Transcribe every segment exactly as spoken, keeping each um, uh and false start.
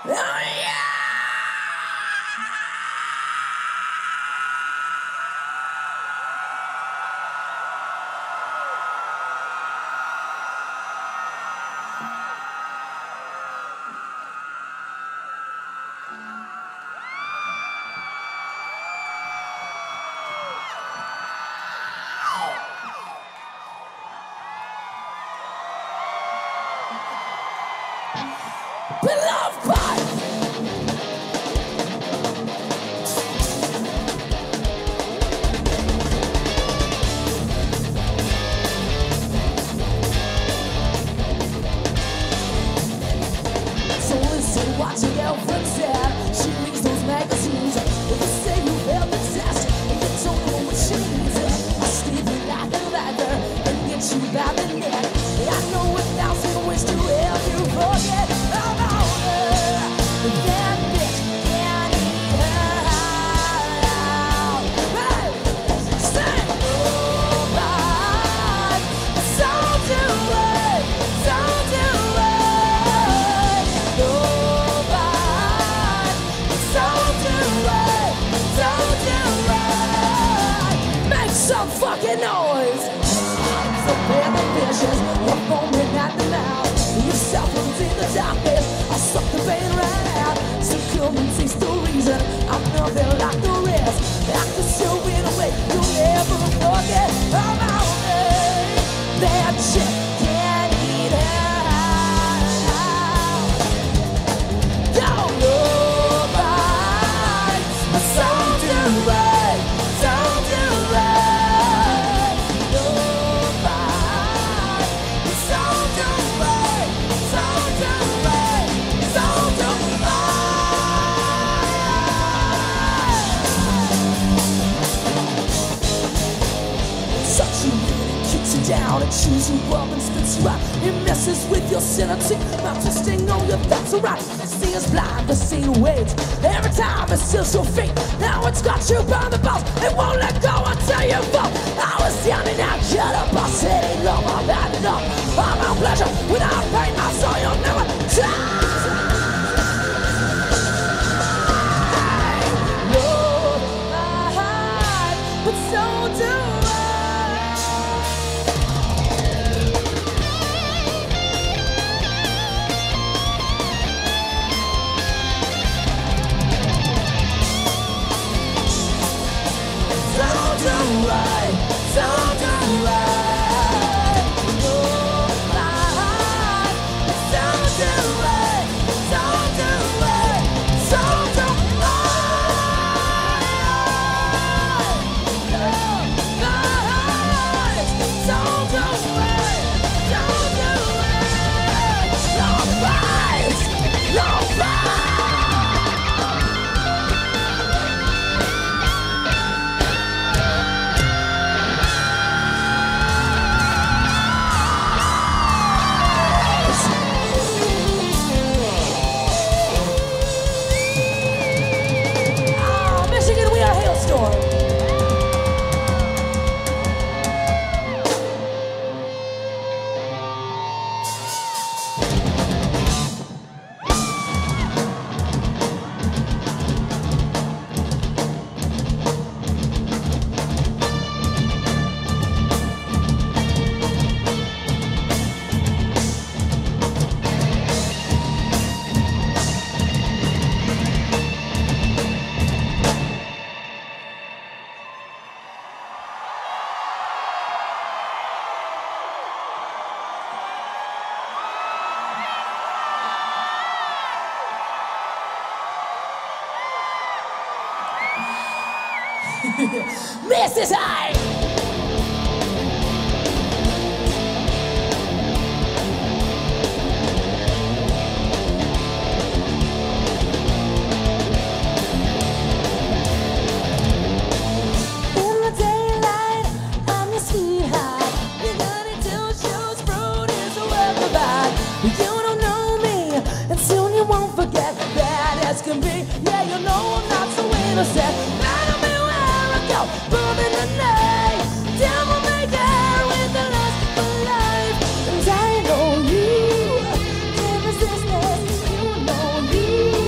Beloved by so listen what your girlfriend said. She reads those magazines. If you say you failed the test and you don't know what she needs, I'll steal you like a ladder and get you by the neck. I know a thousand ways to help you forget about her. That bitch can't eat her out. Hey, say nobody, so do it, so do it. Nobody, so do it, so do it. Make some fucking noise. So very vicious, you're foaming at the mouth. Yourself into the darkness, I'll suck the pain right out. So come and taste the reason I'm nothing like the rest. I can show it away, you'll never forget about me. That chick can't eat out. Don't nobody, so do it, so do it. Nobody, so do it, so do it, so do it. Sucks you in and kicks you down and chews you up and spits you out. It messes with your sanity, not twisting on your thoughts alright. See us blind, the scene waits. Every time it seals your fate. Now it's got you by the balls. It won't let go until you fall. I was down and out, shut up, I said it long, I've had enough. I'm on pleasure without pain, I saw you'll never die. Love my heart, but so do I. So do I, so do I. Oh, my heart, so do I, so do I, so do I. Oh, my heart, so do I, so do I. No fight, no fight. Oh, Michigan, we are a hailstorm. Missus I. In the daylight, I'm your sweetheart. Your ninety-two shows fruit is a work of art. You don't know me, and soon you won't forget. Bad as can be, yeah, you know I'm not so innocent. Follow me where I go, moving the night. Devil may care with the lust for life. And I know you can't resist this. You know you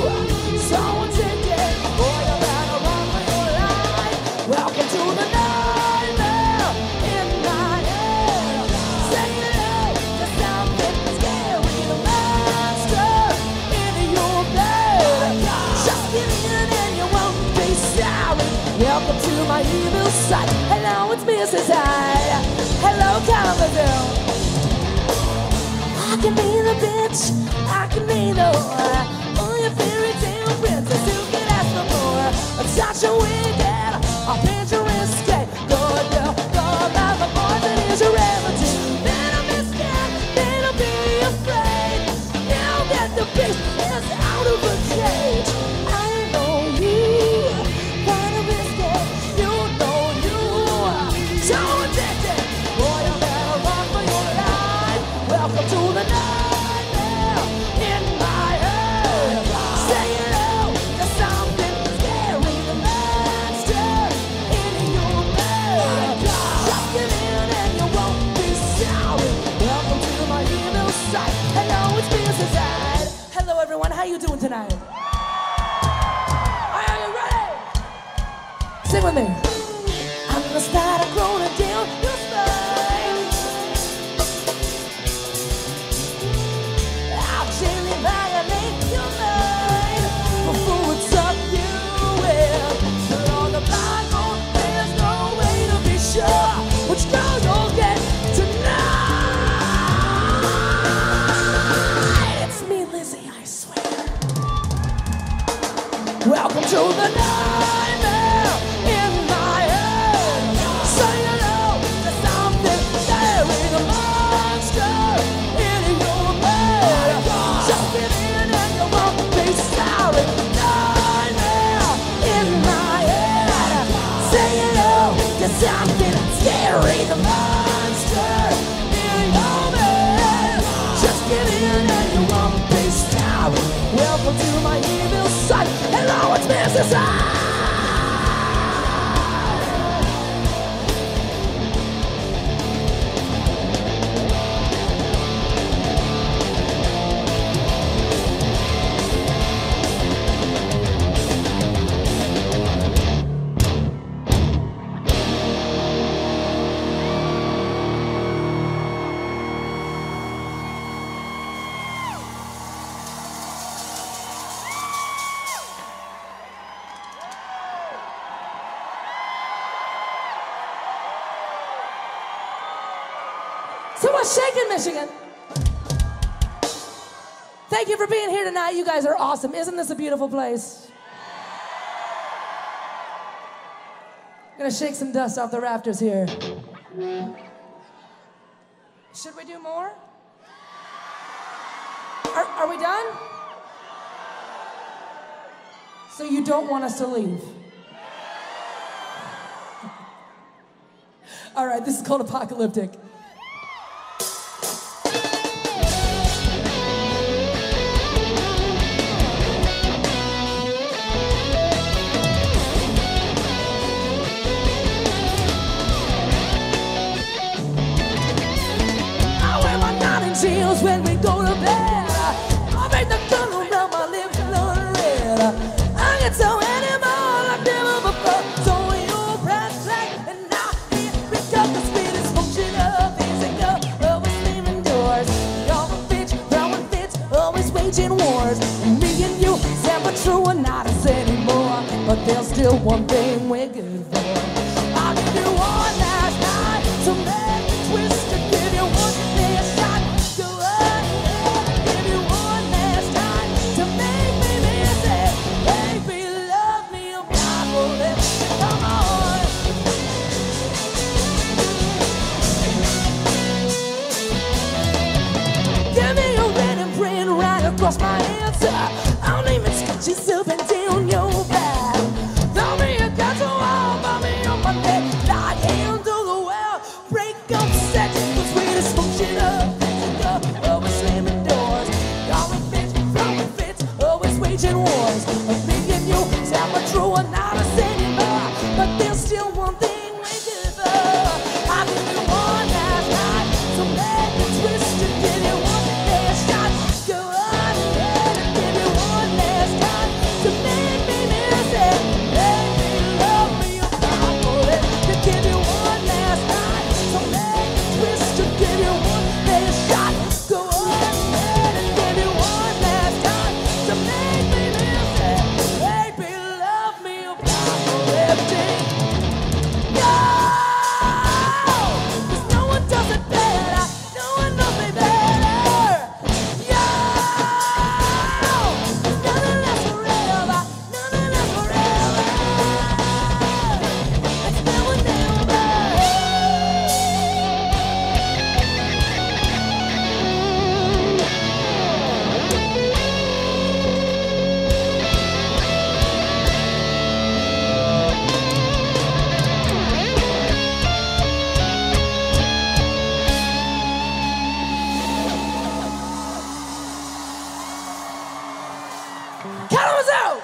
sight. Hello, it's Missus Hyde. Hello, Commodore. I can be the bitch, I can be the whore. Oh, your fairy tale princess, you can ask for more. I'm such a wicked, a picturesque. Go, girl, go about my poison is your remedy. Better be scared, better be afraid. Now that the beast is out of the cage, I know you, better be scared. You know you, so addicted. Boy, you better run for your life. Welcome to the nightmare in my head. Say hello to something scary, the monster in your bed. Just get in and you won't be sorry. Welcome to my evil side. Hello, it's Missus Hyde. Hello, everyone. How you doing tonight? Are you ready? Sing with me. I'm gonna start a groaning down your spine. I'll gently violate your mind before it suck you in. But on the blindfold, there's no way to be sure which girl you'll get tonight. It's me, Lizzie, I swear. Welcome to the nightmare in my head. Say hello to something scary, the monster in your bed. Just get in and you won't be sorry. Nightmare in my head. Say hello to something scary, the monster in your bed. Just get in and you won't be sorry. Welcome to my evil side. Hello, it's Missus Hyde. So what's shaking, Michigan? Thank you for being here tonight. You guys are awesome. Isn't this a beautiful place? I'm gonna shake some dust off the rafters here. Should we do more? Are, are we done? So you don't want us to leave? All right, this is called Apocalyptic. When we go to bed, I'll make the gun around my lips a little red. I get so animal like never before. So you press play and now we pick up the sweetest function of physical over slamming doors. All the bitch, throwing fits, always waging wars. Me and you, never true or not us anymore. But there's still one thing we're good for. I'll give you one last night to make me twist and give you one last shot. Across my answer, I'll name it sketch yourself and down your back. Throw me a gun to wall, buy me on my neck, lie into the well, break up sex, the sweetest function of physical, always slamming doors. Y'all a bitch, throwing fits, always waging wars. I'm thinking you, tell me true or not us anymore, but there's still one thing we good for. I'll give you one last night, so make me twist and give you one last shot. Go on, yeah. Kalamazoo!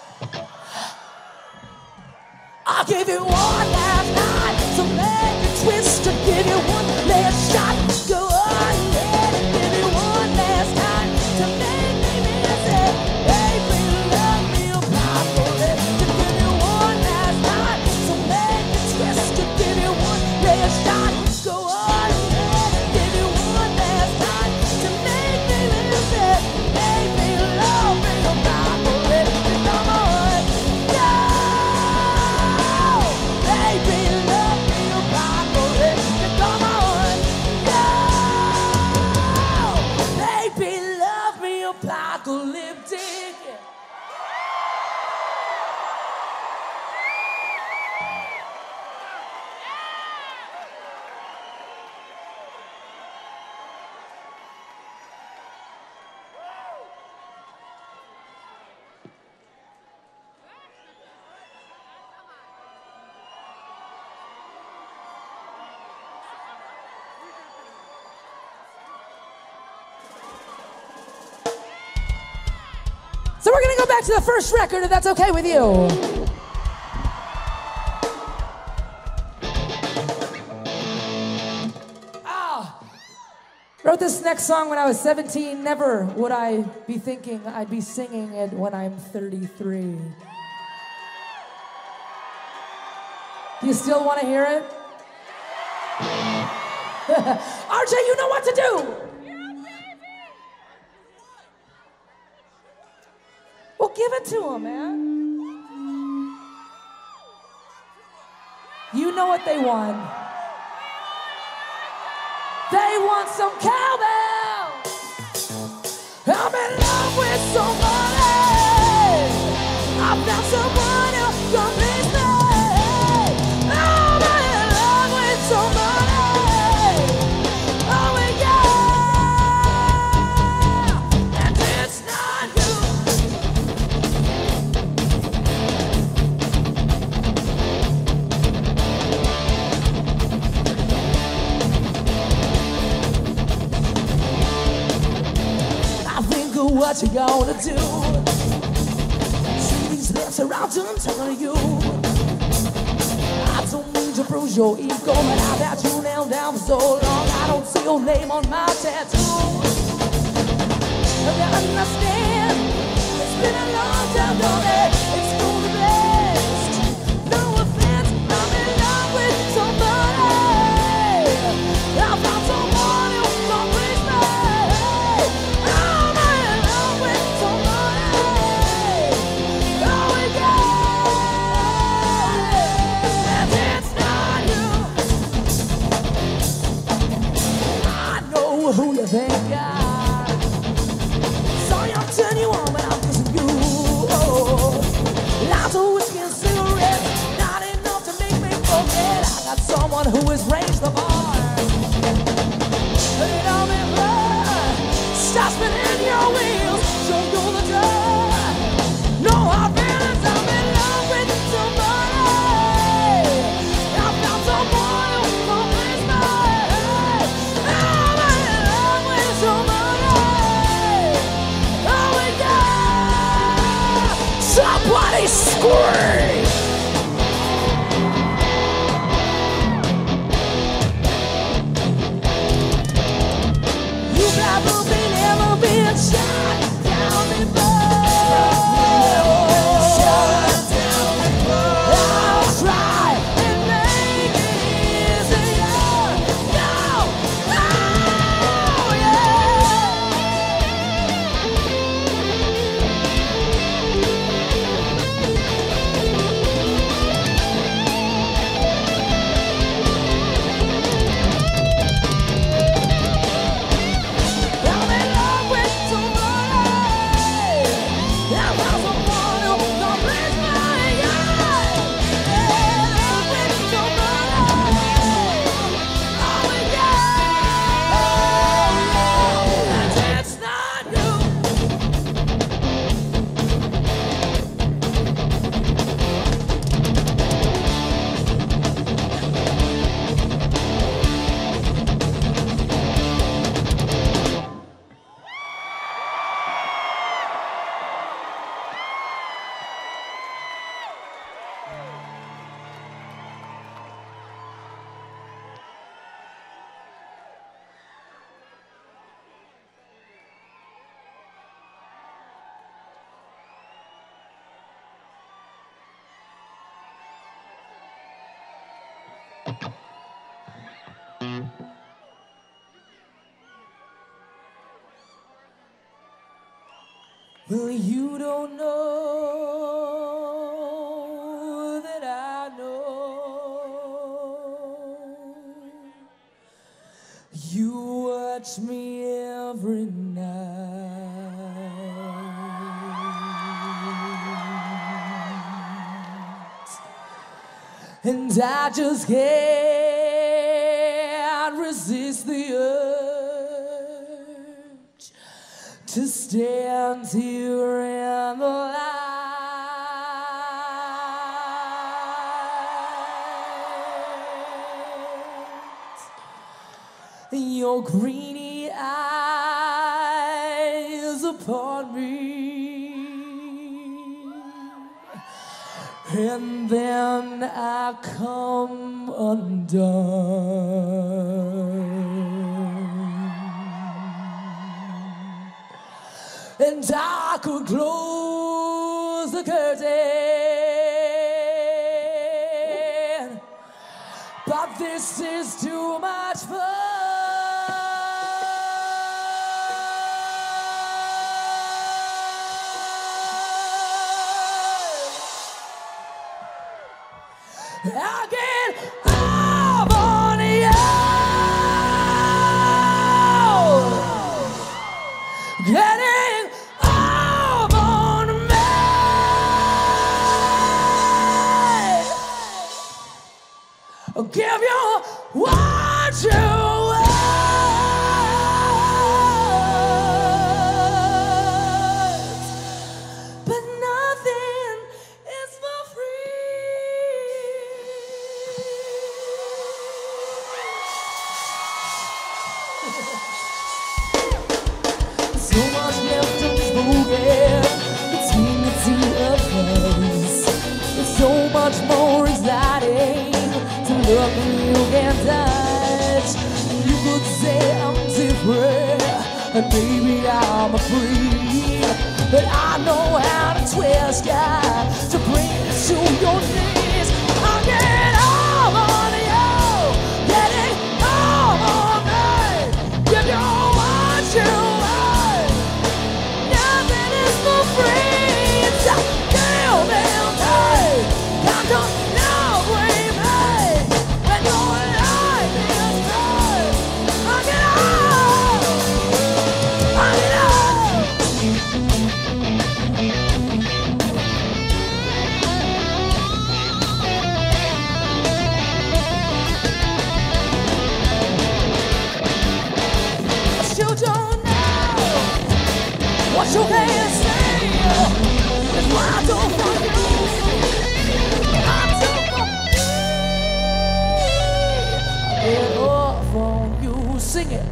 I'll give you one last night to make a twist, to give you one last shot. Go on ahead and give you one last time to make me miss it. Baby, love me properly. To give you one last night to make a twist, to give you one last shot. Go on ahead and give you one last time to make me miss it. Baby, love me properly. Come on, go. Baby, love me properly. Come on, go. Baby, love me apocalyptic. So we're gonna go back to the first record, if that's okay with you. Ah, wrote this next song when I was seventeen. Never would I be thinking I'd be singing it when I'm thirty-three. Do you still want to hear it? R J, you know what to do. Well, give it to them, man. You know what they want. They want some cowbell. I'm in love with somebody. I found someone who completes me. I'm in love with somebody. Oh, yeah. And it's not you. What you gonna do? See these lips around you, I'm telling you. I don't mean to bruise your ego, but I've had you nailed down for so long. I don't see your name on my tattoo. But I understand, it's been a long time, don't it? It's for the best. No offense, I'm in love with somebody. I found someone who completes me. Who you think I sorry I'm turning you on, but I'm kissing you. Oh, lots of whiskey and cigarettes, not enough to make me forget. I got someone who has raised the bar. Put it on me, blood. Stop spinning your wheels. Show you the door. No hard feelings. I'm in love with somebody. I found someone who completes me. Somebody scream! You probably never been shot down before. Shot down before. I'll try and make it easier. No! Oh, yeah! Well, you don't know that I know. You watch me every night, and I just can't resist the urge to stand here in the light. Your greedy eyes upon me, and then I come undone. And I could close the curtain, but this is too much fun. I get off on you, getting off on me. Give you what you want, but nothing is for free. So much left unspoken between the two of us. There's so much more anxiety to look when you can't touch. You could say I'm different, and maybe I'm a freak, but I know how to twist ya to bring you to your knees. I'll get all on you, getting all on me. Give you what you want, nothing is for free. It's a deal, deal, deal. Come to know me, when your life is good. I'll get out, I'll get out. You don't know what you can't say. That's why I don't want you. I don't want you. I get off on you, sing it.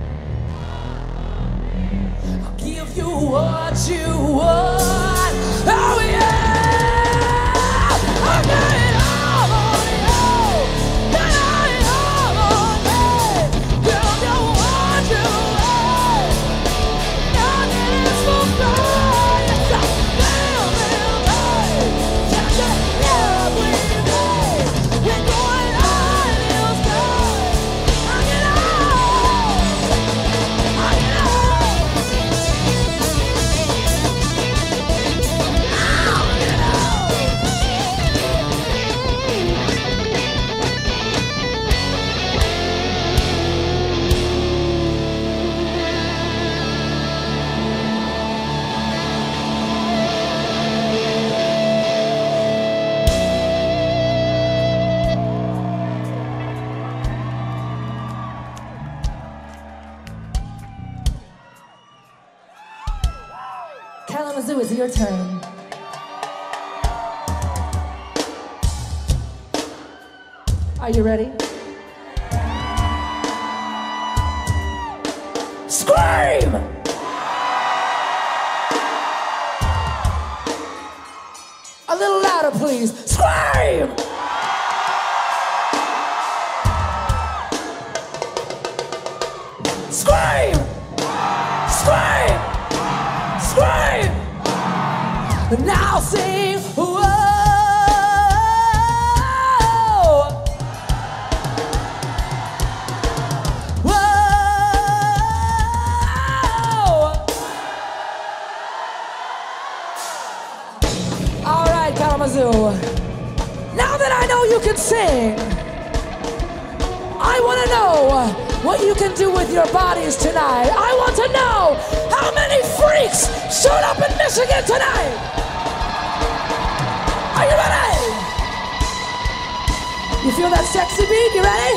I'll give you what you want. Oh yeah, I'll get it all on you. Get it all on me. Give you what you want. Nothing is for free. It's a real, real day. Just a every day. When your life is good, I get out, I get out, I get out. Kalamazoo, it's your turn. Are you ready? Scream! A little louder, please. Scream! Scream! Scream! Scream! Now sing, whoa! Kalamazoo, now that I know you can sing, I want to know what you can do with your bodies tonight. I want to know how many freaks showed up in Michigan tonight. Are you ready? You feel that sexy beat? You ready?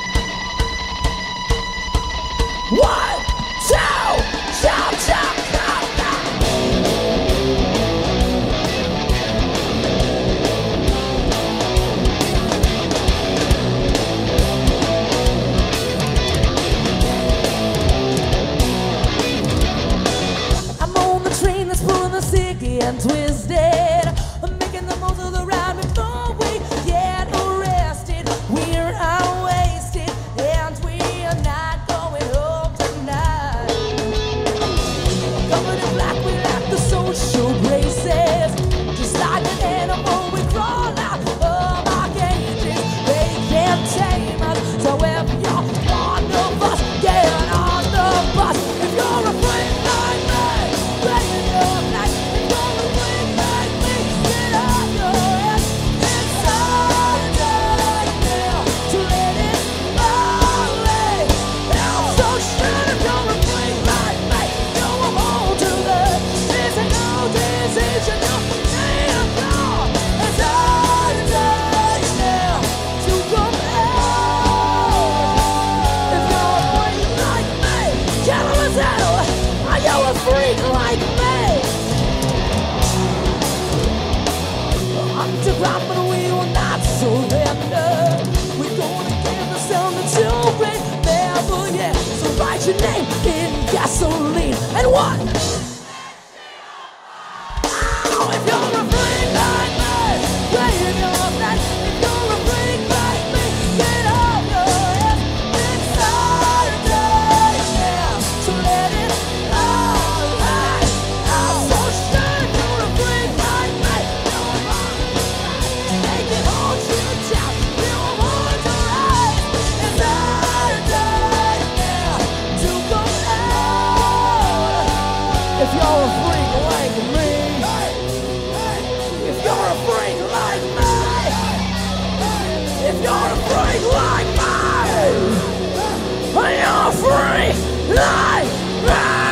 One, two, jump, jump, jump, jump. I'm on the train that's pulling the sicky and twisted. I'm making the most of the ride before we get arrested. We're out wasted and we are not going home tonight. Covered in black, we left the social braces. Just like an animal, we crawl out of our cages. They can't tame us, so if you're one of us, get on the bus. If you're a freak like me, raise your flag. If you're a freak like me, get off your ass. It's Saturday now, to let it all lay. I'm so sure if you're a freak like me, you will hold to the physical decision. You can't go. It's Saturday now, to come out. If you're a freak like me, Kalamazoo, are you a freak like me? Underground, but we will not surrender. We're gonna give the sound that you remember, yeah. So write your name in gasoline and what? Oh, if you're a freak like me, wave your flag. If you're a freak like me, get off your ass. It's Saturday now, so let it all out. I'm so sure if you're a freak like me, you're wrong. They can hold you down, you want to rise. It's Saturday now, to go out. If you're a freak like me, if you're a freak like me, if you're a freak like me, you're a freak like me.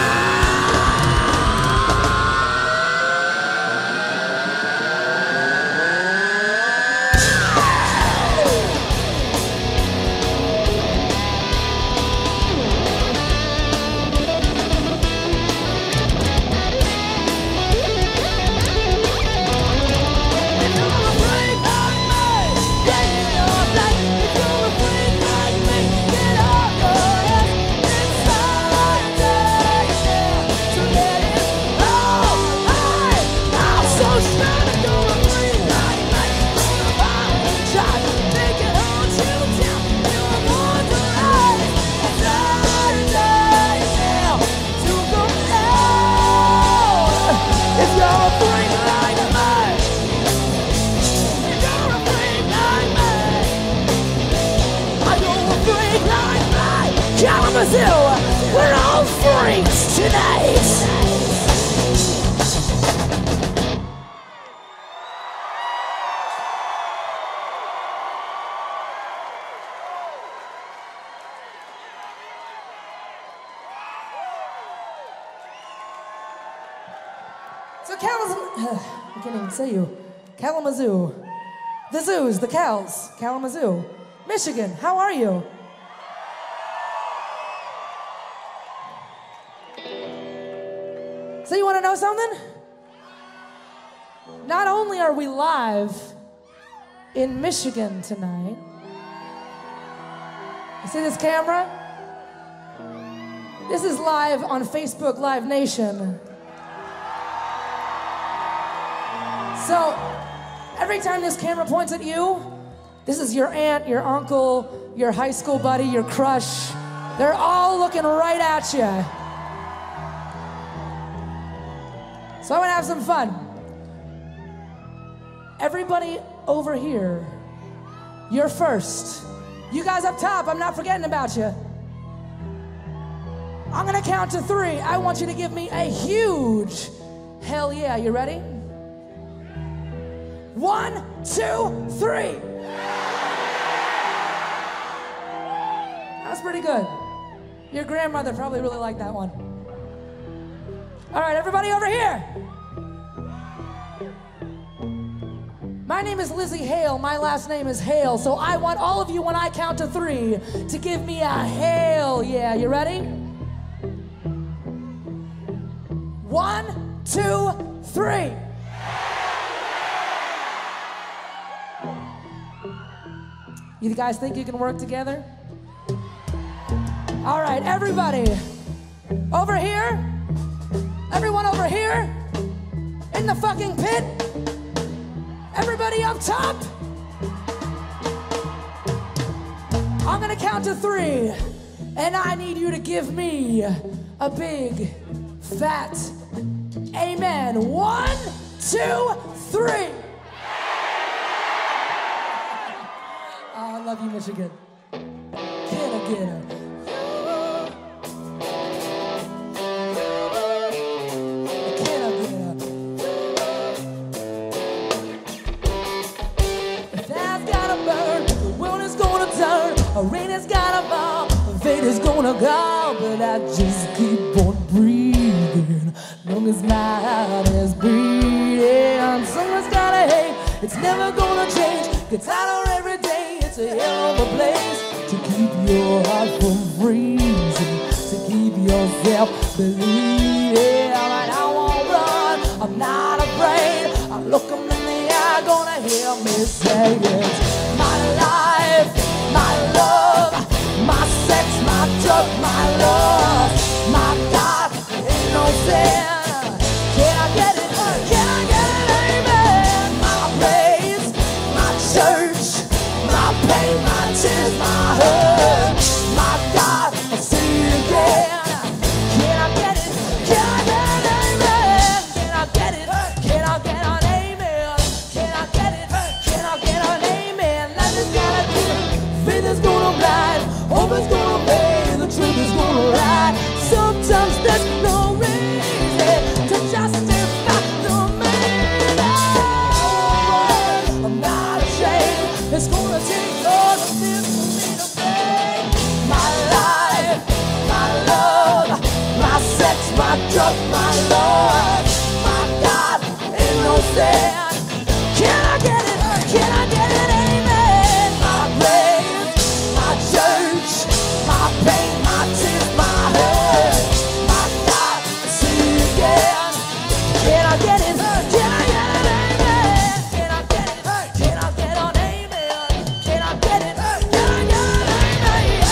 If you're a freak like me, get your flag. If you're a freak like me, get off your ass. It's Saturday now, so let it all out. I'm so sure that you're a freak like me. You're a violent child, they can hold you down. You're born to rise. It's Saturday now, to go out. If you're a freak like me, if you're a freak like me, are you a freak like me? Kalamazoo, we're all freaks tonight. So Kalamazoo, I can't even say you. Kalamazoo, the zoos, the cows, Kalamazoo, Michigan, how are you? So you want to know something? Not only are we live in Michigan tonight, you see this camera? This is live on Facebook Live Nation. So, every time this camera points at you, this is your aunt, your uncle, your high school buddy, your crush. They're all looking right at you. So I want to have some fun. Everybody over here, you're first. You guys up top, I'm not forgetting about you. I'm gonna count to three. I want you to give me a huge hell yeah. You ready? One, two, three. That's pretty good. Your grandmother probably really liked that one. All right, everybody over here. My name is Lizzie Hale. My last name is Hale. So I want all of you, when I count to three, to give me a hail. Yeah, you ready? One, two, three. You guys think you can work together? All right, everybody. Over here. Everyone over here. In the fucking pit. Everybody up top. I'm gonna count to three, and I need you to give me a big, fat amen. One, two, three. Oh, I love you, Michigan. Can I get her? A rain has gotta fall, fate is gonna go, but I just keep on breathing, long as my heart is beating. Someone's gotta hate, it's never gonna change. Gets hotter every day, it's a hell of a place to keep your heart from freezing, to keep yourself believing. And I won't run, I'm not afraid. I look them in the eye, gonna hear me say it's my life. My love, my sex, my drug, my love, my God, ain't no sin. Can I get it? Can I get it? Amen. My praise, my church, my pain, my tears, my hurt, my God, I'll see it again. Can I get it? Can I get it? Amen. Can I get it? Can I get an amen? Can I get it? Can I get an amen? I just gotta do it. Faith is gonna blind, hope is gonna pay, the truth is gonna lie. Sometimes there's no reason to justify the man. I'm not ashamed, it's gonna take all of this for me to pay. My life, my love, my sex, my drug, my love, my God, ain't no sin. Can I get it? Can I get it? Amen. My praise, my church, my pain, my tears, my hurt, my God, see it again. Can I get it? Can I get it? Amen. Can I get it? Can I get an amen? Can I get it? Can I get an amen?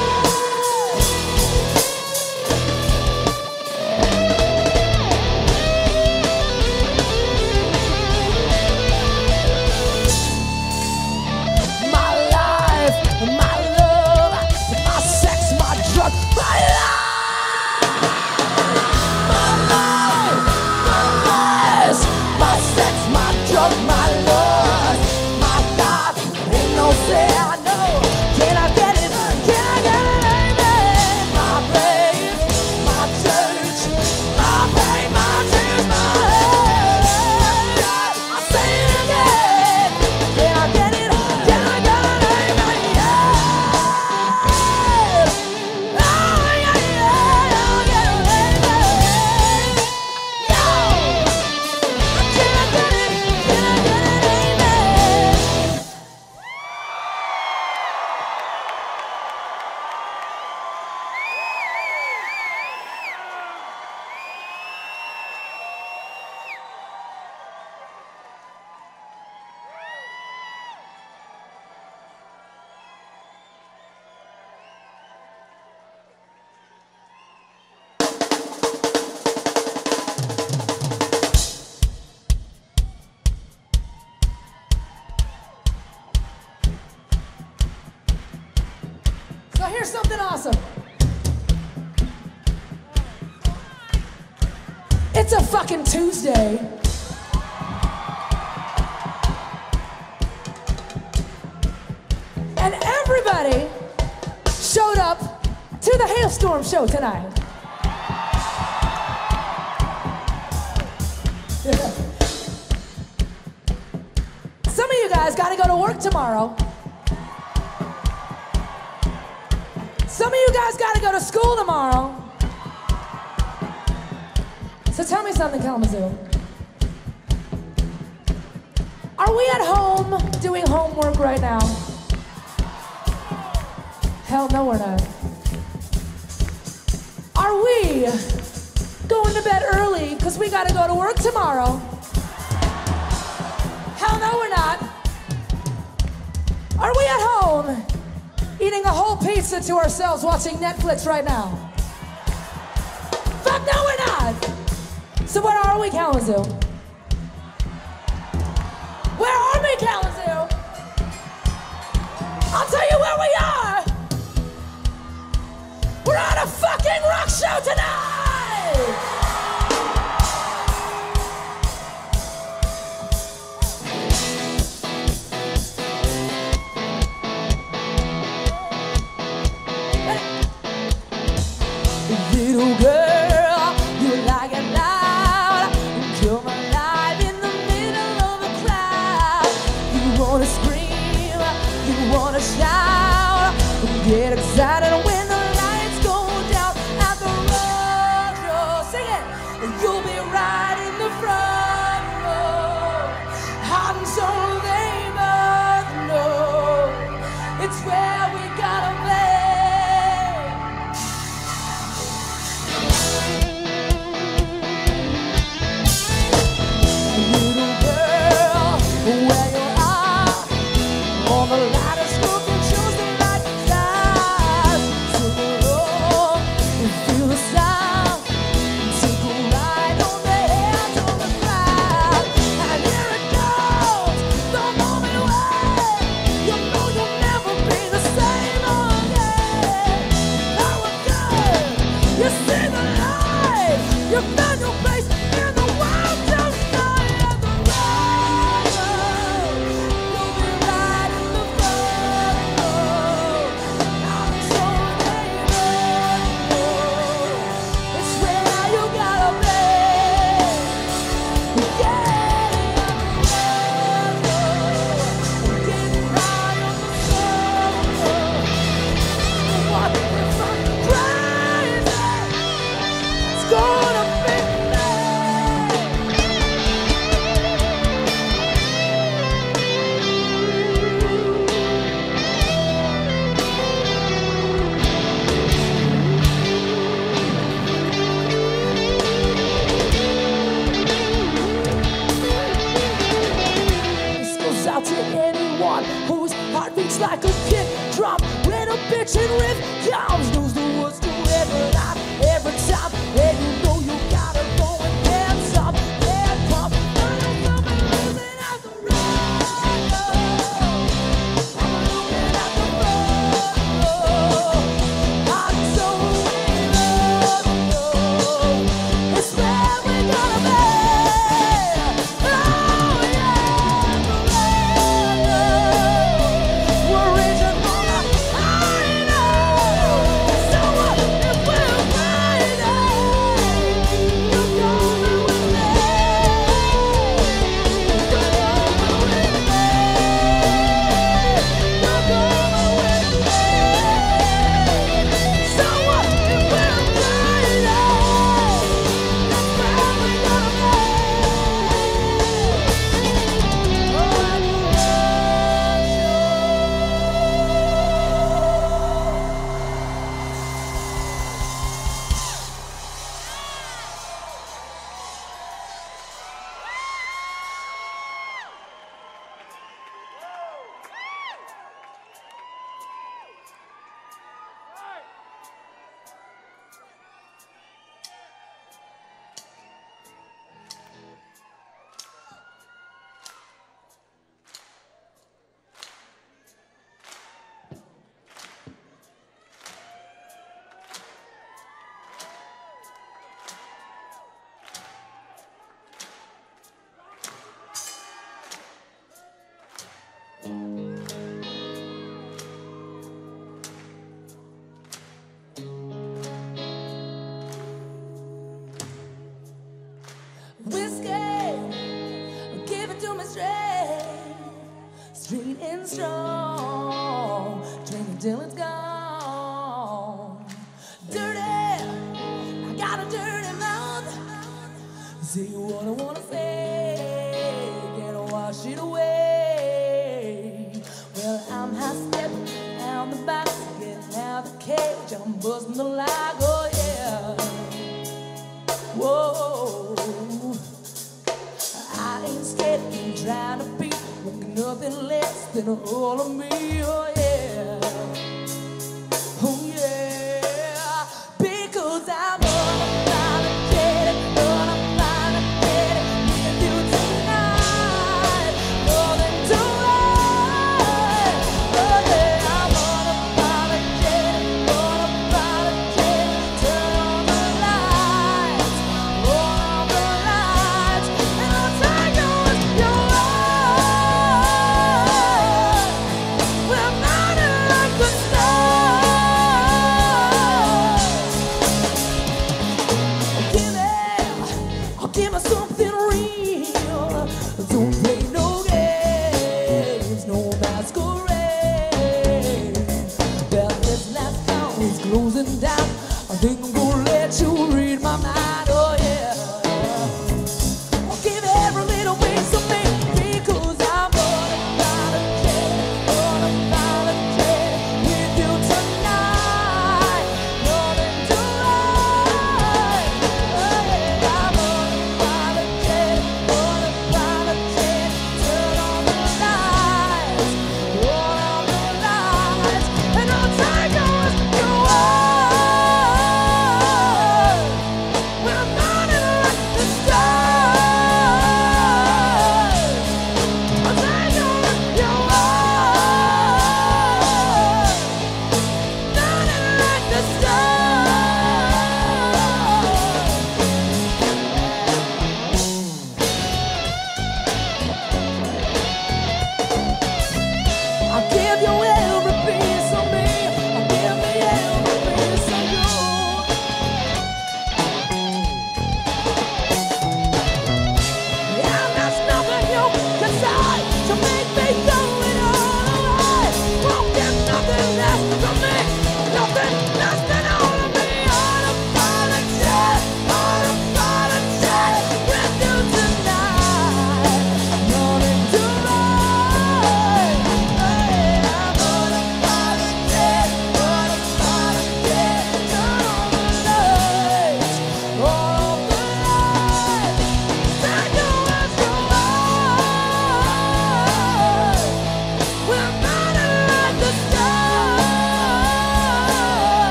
My life, my love, my sex, my drug, my life. My life, my lies, my sex, my drug, my love, my God, ain't no sin, no. Can I get it? Can I get it? Amen. My praise, my church, my pain, my tears, my hurt. I say it again. Can I get it? Can I get it? Amen. Yeah. Oh, yeah, yeah, oh, yeah, amen. Yo. Can I get it? Can I get it? Amen. So here's something awesome. It's a fucking Tuesday. And everybody showed up to the Hailstorm show tonight. guys got to go to work tomorrow. Some of you guys got to go to school tomorrow. So tell me something, Kalamazoo. Are we at home doing homework right now? Hell no, we're not. Are we going to bed early because we got to go to work tomorrow? Hell no, we're not. Are we at home eating a whole pizza to ourselves watching Netflix right now? Fuck no, we're not. So where are we, Kalamazoo? Where are we, Kalamazoo? I'll tell you where we are. We're at a fucking rock show tonight! Little girl, you like it loud. Come alive in the middle of a crowd. You wanna scream, you wanna shout, get excited when the lights go down at the rock show. Sing it! You'll be right in the front row. I'm so they must know it's where we gotta play. Little girl, where you are, on the ladder scoop and choose the right side. Sing along and feel the sound. Take a ride on the edge of the crowd. And here it goes, the moment when you know you'll never be the same again. How it goes, you see the light, you found your place in the world tonight. At the right road, you'll be right in the front row. I'm so neighbor, it's where you gotta be. Getting on the road, getting high on the sun. What if I'm crazy? It's gonna be me. This goes out to anyone whose heart beats like a kick drum. When a bitchin' riff comes, knows the words to every line, every time. And you know you gotta go and dance up, and pump. I'm losing out the road. I'm looking at the road. I'm so in love. It's where we gotta be. Oh yeah, we're reaching for the high note. So what if we're waiting? You're going with me. You're going with me. You're going with me. So what if we're waiting? That's where we gotta be. Oh, at the rock show. street and strong, drinking till it's gone. Dirty, I got a dirty mouth. Say what I wanna say, can't wash it away. Well, I'm high stepping down the box, getting out the cage, I'm busting the lock, oh yeah. Whoa, I ain't scared, ain't trying to be, want nothing less than all of me, oh yeah. Oh yeah, because I'm unapologetic, unapologetic with you tonight, more than tonight. Oh yeah, I'm unapologetic, unapologetic. Turn on the lights, turn on the lights, and I'll take you with your eyes. We're burning like the stars. Give me, I'll give me something real. Don't play no games, no masquerade. Well, this last town is closing down. I think I'm gonna let you read my mind, oh yeah. I'll give every little piece of me because I'm unapologetic, unapologetic with you tonight, more than tonight. Oh yeah, I'm unapologetic, unapologetic. Turn on the lights, turn on the lights, and I'll take you with you.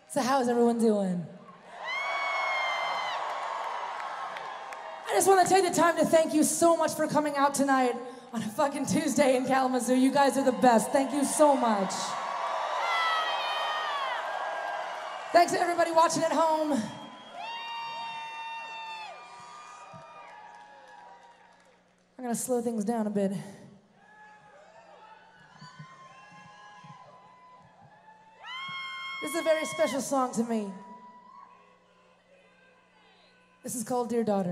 So how's everyone doing? I just want to take the time to thank you so much for coming out tonight on a fucking Tuesday in Kalamazoo. You guys are the best. Thank you so much. Thanks to everybody watching at home. I'm gonna slow things down a bit. This is a very special song to me. This is called Dear Daughter.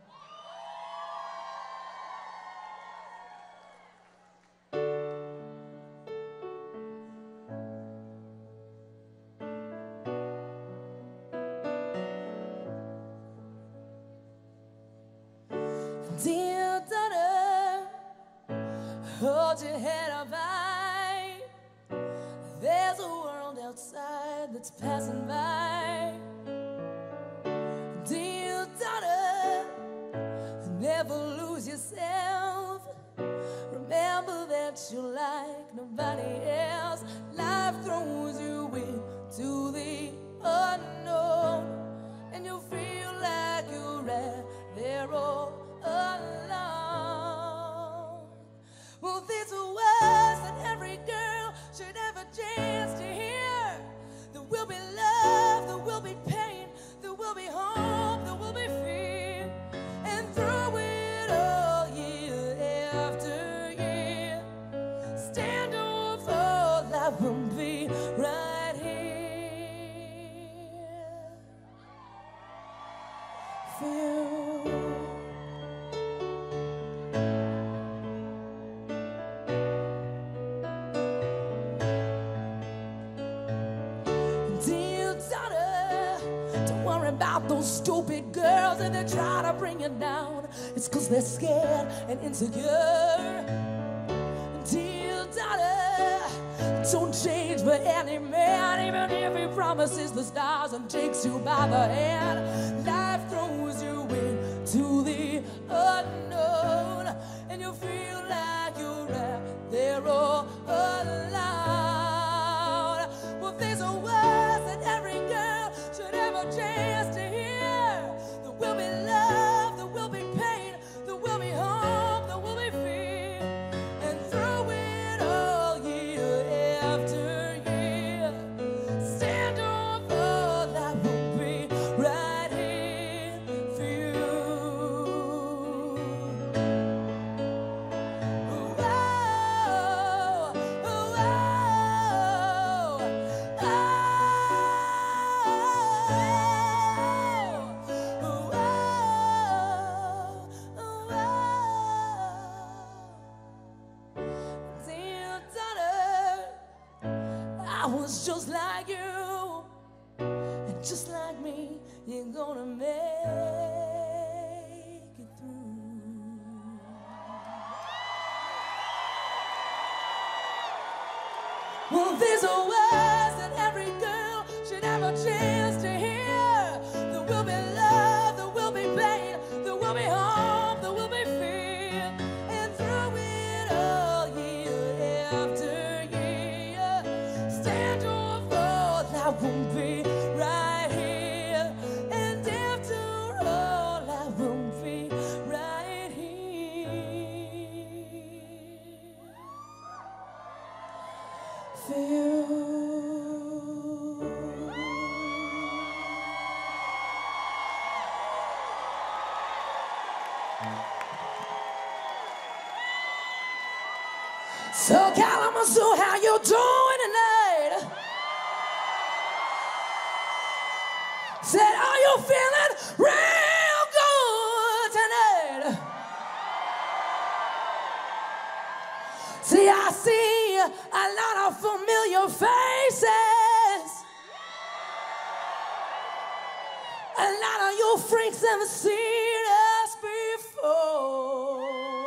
Dear daughter, hold your head up high. There's a world outside that's passing by. Dear daughter, never lose yourself. Remember that you're like nobody else. Life throws you into the unknown, and you feel like you're right there all alone. Well, these are words that every girl should have a chance to hear. There will be love, there will be pain, there will be hope, there will be fear. And through it all, year after year, stand up for life will be right here for you. About those stupid girls and they try to bring you down. It's cause they're scared and insecure. Dear daughter, don't change for any man, even if he promises the stars and takes you by the hand. Life throws you into the unknown, and you feel like you're right there all alone. Well, these are words that every girl should have a chance to hear. There will be love, there will be pain, there will be hope, there will be fear. And through it all, year after year, stand up for that will be right here for you. Oh, oh, oh, oh, oh. I was just like you, and just like me, you're gonna make it through. Well, these are words that every girl should have a chance to hear. There will be love, there will be pain, there will be hope, there will be fear. And through it all, year after year, stand up for I won't be right here. And after all, I won't be right here for you. So Kalamazoo, how you doing tonight? Said, are you feeling real good tonight? See, I see a lot of familiar faces. A lot of you freaks haven't seen us before.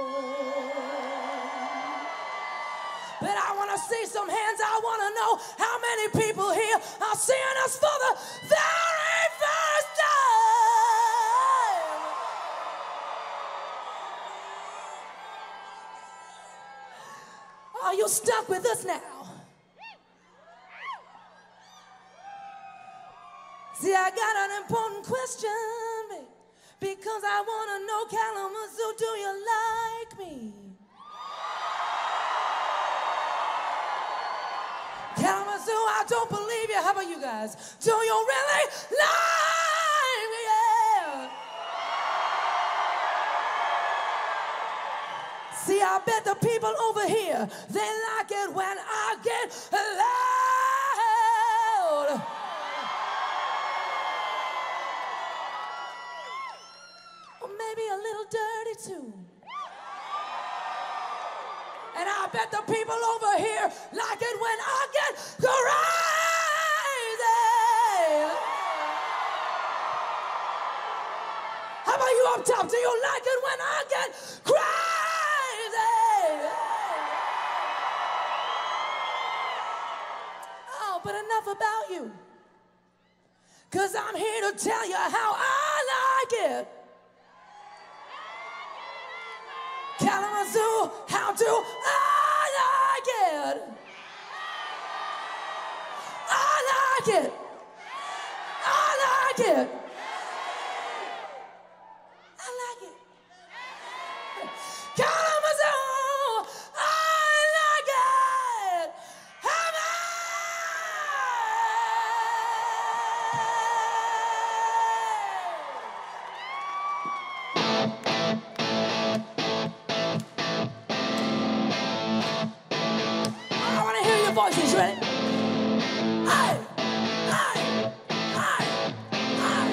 But I want to see some hands. I want to know how many people here are seeing us for the very first time. Are you stuck with us now? See, I got an important question, babe, because I want to know, Kalamazoo, do you like me? Kalamazoo, I don't believe you. How about you guys? Do you really like me? Yeah. See, I bet the people over here, they like it when I get loud. Or maybe a little dirty too. And I bet the people over here like it when I get crazy. How about you up top? Do you like it when I get crazy? Oh, but enough about you. 'Cause I'm here to tell you how I like it. Kalamazoo, how do I like it? I like it. I like it. I like it. Kalamazoo, I like it. Have voices, ready? Aye, aye, aye, aye.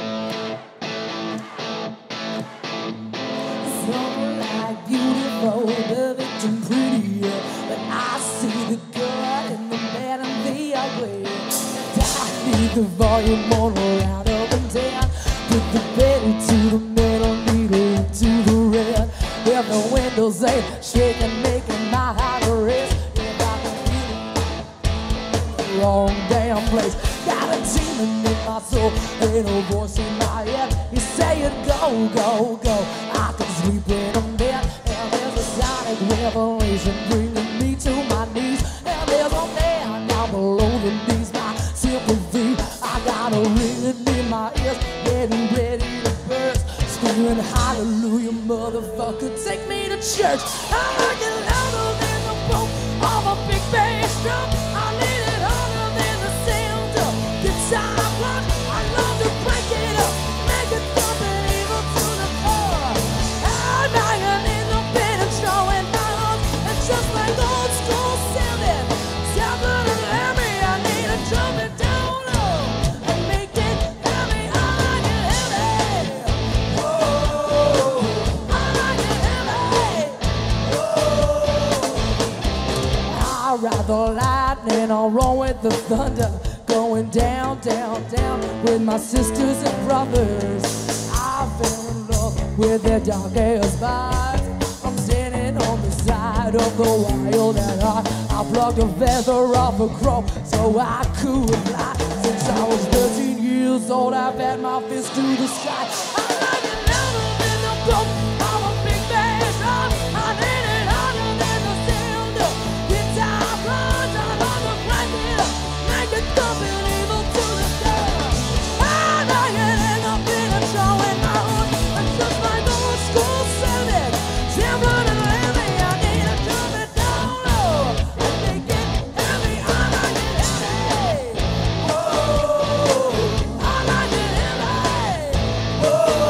Some like beautiful, perfect and pretty, but I see the good in the bad and the ugly. And I need the volume on right up and down, put the pedal to the metal, needle to the red. If the windows ain't shaking, making my heart race. Wrong damn place. Got a demon in my soul and a voice in my head. He's saying go, go, go. I can sleep when I'm dead. And there's a sonic revelation bringing me to my knees. And there's a man down below that needs my sympathy. I got a ringing in my ears, getting ready to burst, screaming hallelujah, motherfucker, take me to church. I like it louder than the boom of a big bass drum. I need it harder than the sound of guitar block. I love to break it up, make it something evil to the core. I'm lying in the bed and showing my arms, and just like old school sounding, something to let me. I need to jump it down low and make it heavy. I like it heavy. Whoa, I like it heavy. Whoa. I'd rather lightning, I'll roll with the thunder, going down, down, down with my sisters and brothers. I fell in love with their dark ass vibes. I'm standing on the side of the wild and hard. I plucked a feather off a crow so I could fly. Since I was thirteen years old, I've had my fist to the sky. I like it louder than the boom of a big bass drum. I need it harder than the sound of guitar blows. I love to break it up, make it something evil to the core. I like it in the bed and showing my own, and just like old school sounding, someone to let me. I need to jump it down low and make it heavy. I like it heavy. Whoa, I like it heavy. Whoa.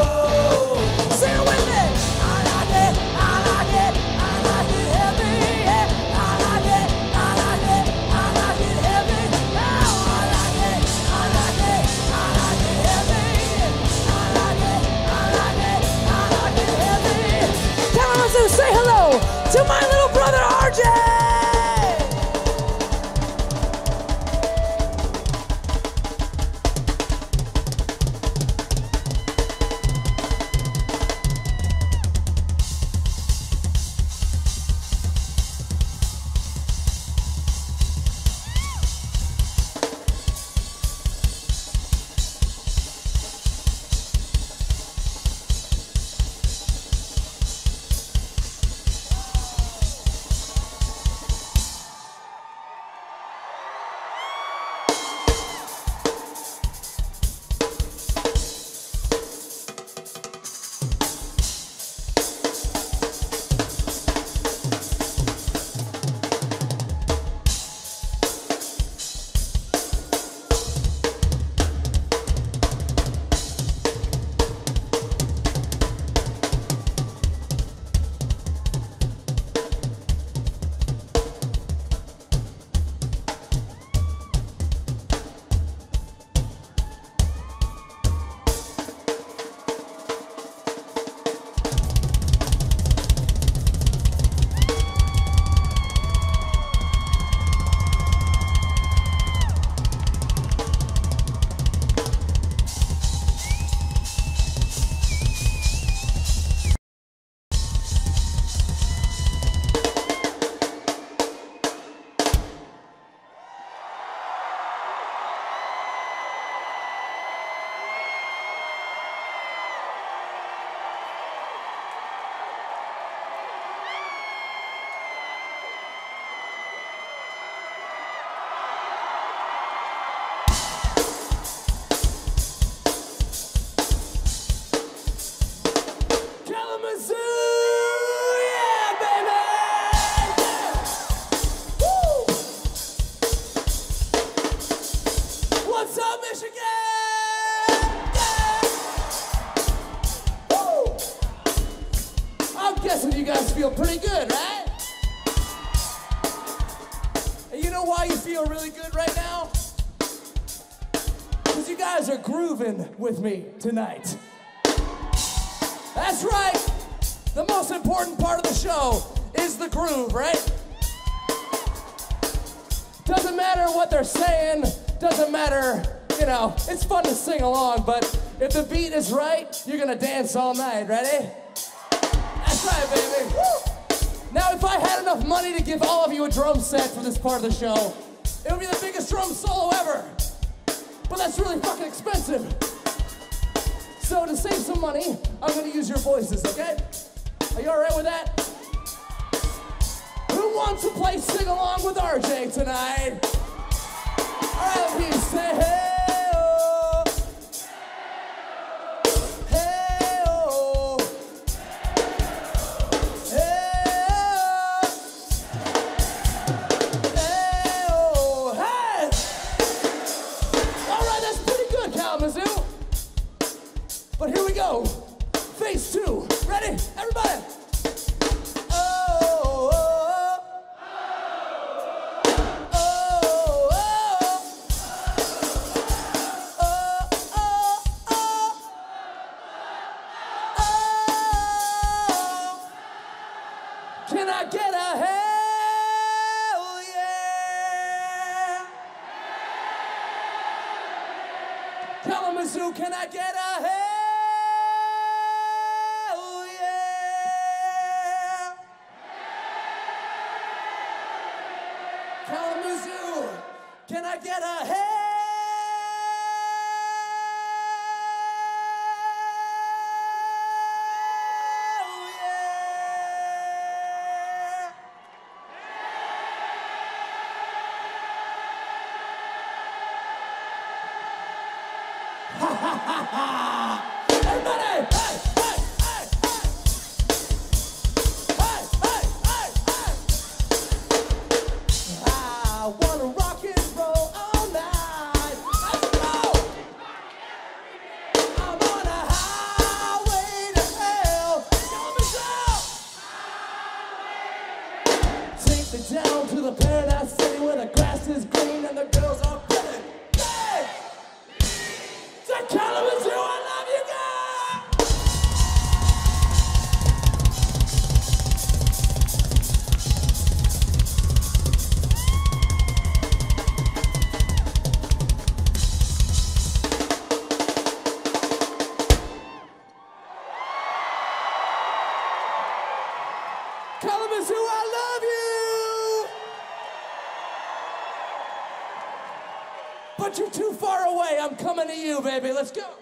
know why you feel really good right now? Because you guys are grooving with me tonight. That's right. The most important part of the show is the groove, right? Doesn't matter what they're saying, doesn't matter, you know, it's fun to sing along, but if the beat is right, you're gonna dance all night. Ready? That's right, baby. Woo! Now, if I had enough money to give all of you a drum set for this part of the show, it would be the biggest drum solo ever. But that's really fucking expensive. So to save some money, I'm gonna use your voices, okay? Are you all right with that? Who wants to play sing along with R J tonight? All right, please say hey. But here we go. Phase two. Ready? Everybody. Oh, oh, oh, oh, oh, oh, oh, oh. Can I get a hell yeah? Kalamazoo, can I get a hell? Kalamazoo, can I get a hell yeah? Ha ha ha ha! Everybody! Hey! Hey! Hey! Hey! Hey! Hey! Hey! I wanna rock and roll all night. Let's go! I'm on a highway to hell. Kalamazoo! Take me down to the paradise city where the grass is green and the girls are pretty. Hey! To Kalamazoo, I love you guys! Kalamazoo, I love you! But you're too far away. I'm coming to you, baby. Let's go.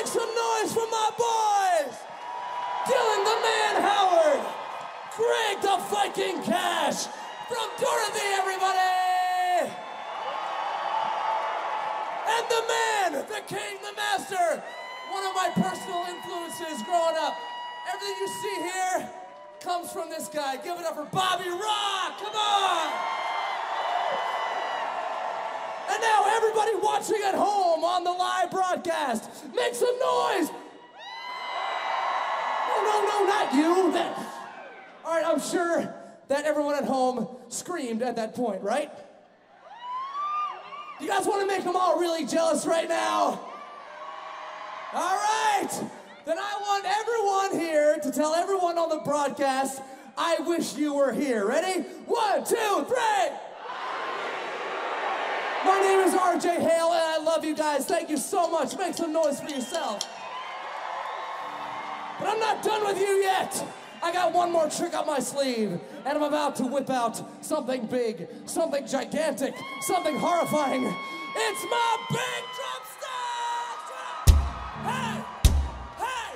Make some noise for my boys! Dylan the Man Howard! Greg the Viking Cash! From Dorothy, everybody! And the man, the king, the master, one of my personal influences growing up. Everything you see here comes from this guy. Give it up for Bobby Rock, come on! And now everybody watching at home on the live broadcast, make some noise! No, no, no, not you. That... All right, I'm sure that everyone at home screamed at that point, right? You guys want to make them all really jealous right now? All right, then I want everyone here to tell everyone on the broadcast, I wish you were here. Ready? One, two, three! My name is R J Hale, and I love you guys. Thank you so much. Make some noise for yourself. But I'm not done with you yet. I got one more trick up my sleeve, and I'm about to whip out something big, something gigantic, something horrifying. It's my big drumstick! Hey! Hey!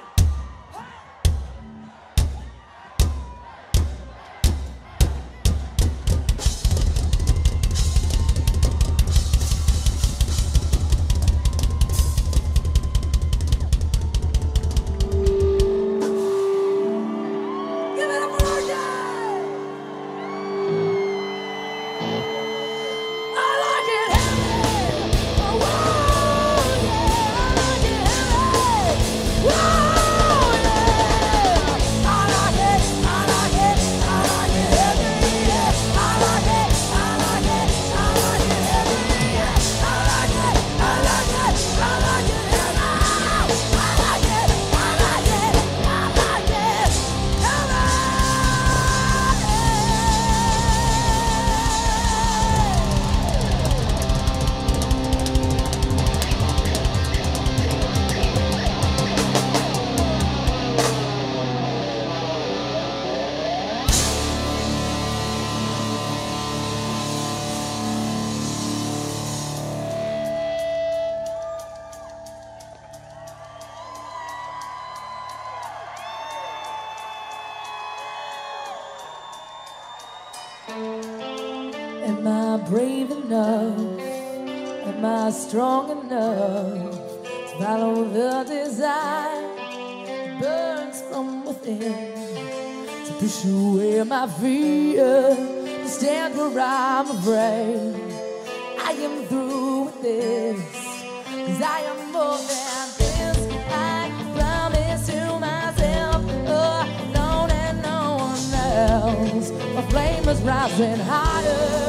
Am I brave enough? Am I strong enough to follow the desire that burns from within? To push away my fear, to stand where I'm afraid. I am through with this, 'cause I am more than this. I promise to myself, alone and no one else. My flame is rising higher.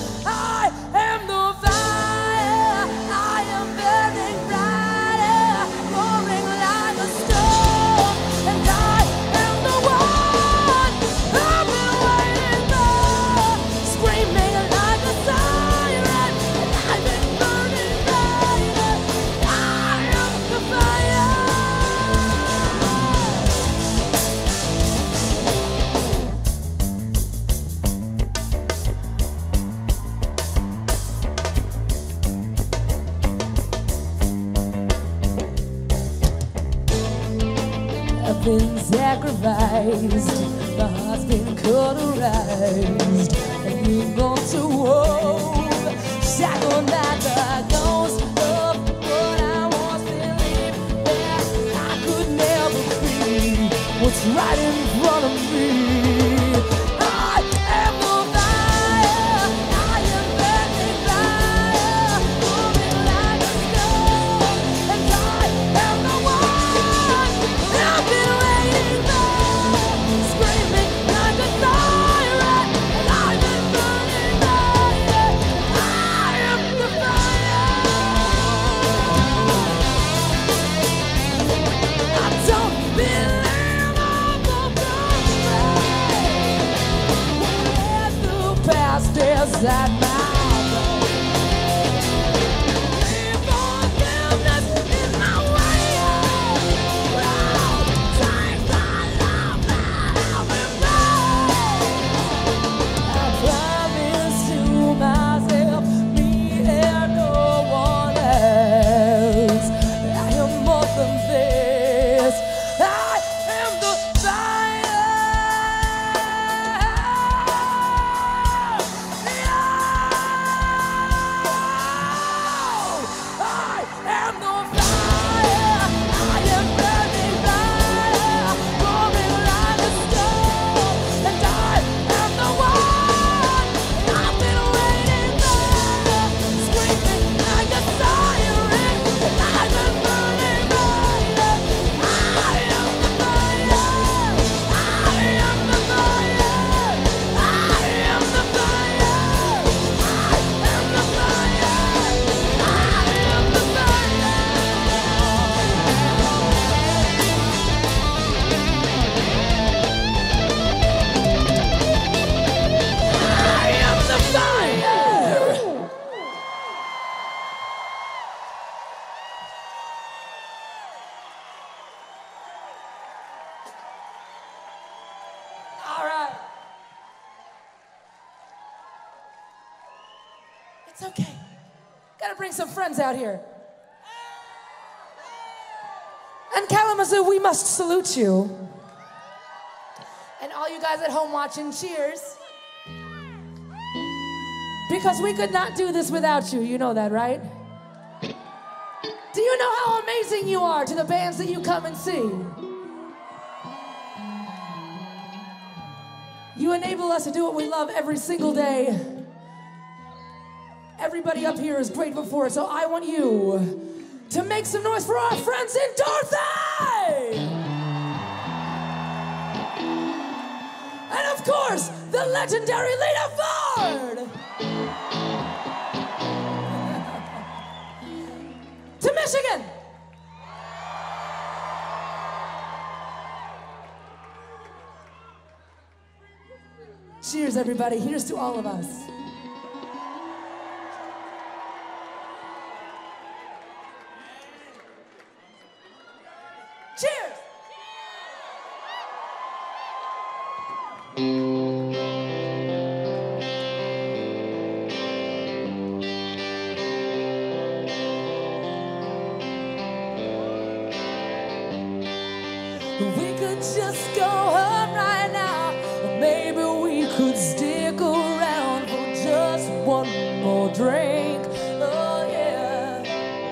I am the fire. I am burning brighter, roaring like a storm. And I am the one I've been waiting for, screaming like a siren. And I've been burning brighter. I am the fire. I've been sacrificed, my heart's been cauterized, and you've gone to war, shackled like the ghost of what I once believed that I could never be. What's right in front of me? I am the fire. I am burning fire, moving like a storm, and I am the one I've been waiting for, screaming like a siren, and I've been burning brighter. I am the fire. I don't believe I'm the past inside my brain. Leave forgiveness in my way. Oh, take the love that I've embraced. I promise to myself, me and no one else. I am more than It's okay. Gotta bring some friends out here. And Kalamazoo, we must salute you. And all you guys at home watching, cheers. Because we could not do this without you, you know that, right? Do you know how amazing you are to the bands that you come and see? You enable us to do what we love every single day. Everybody up here is grateful for it, so I want you to make some noise for our friends in Dorothy! And of course, the legendary Lita Ford! To Michigan! Cheers, everybody. Here's to all of us. Cheers! We could just go home right now, or maybe we could stick around for just one more drink. Oh yeah.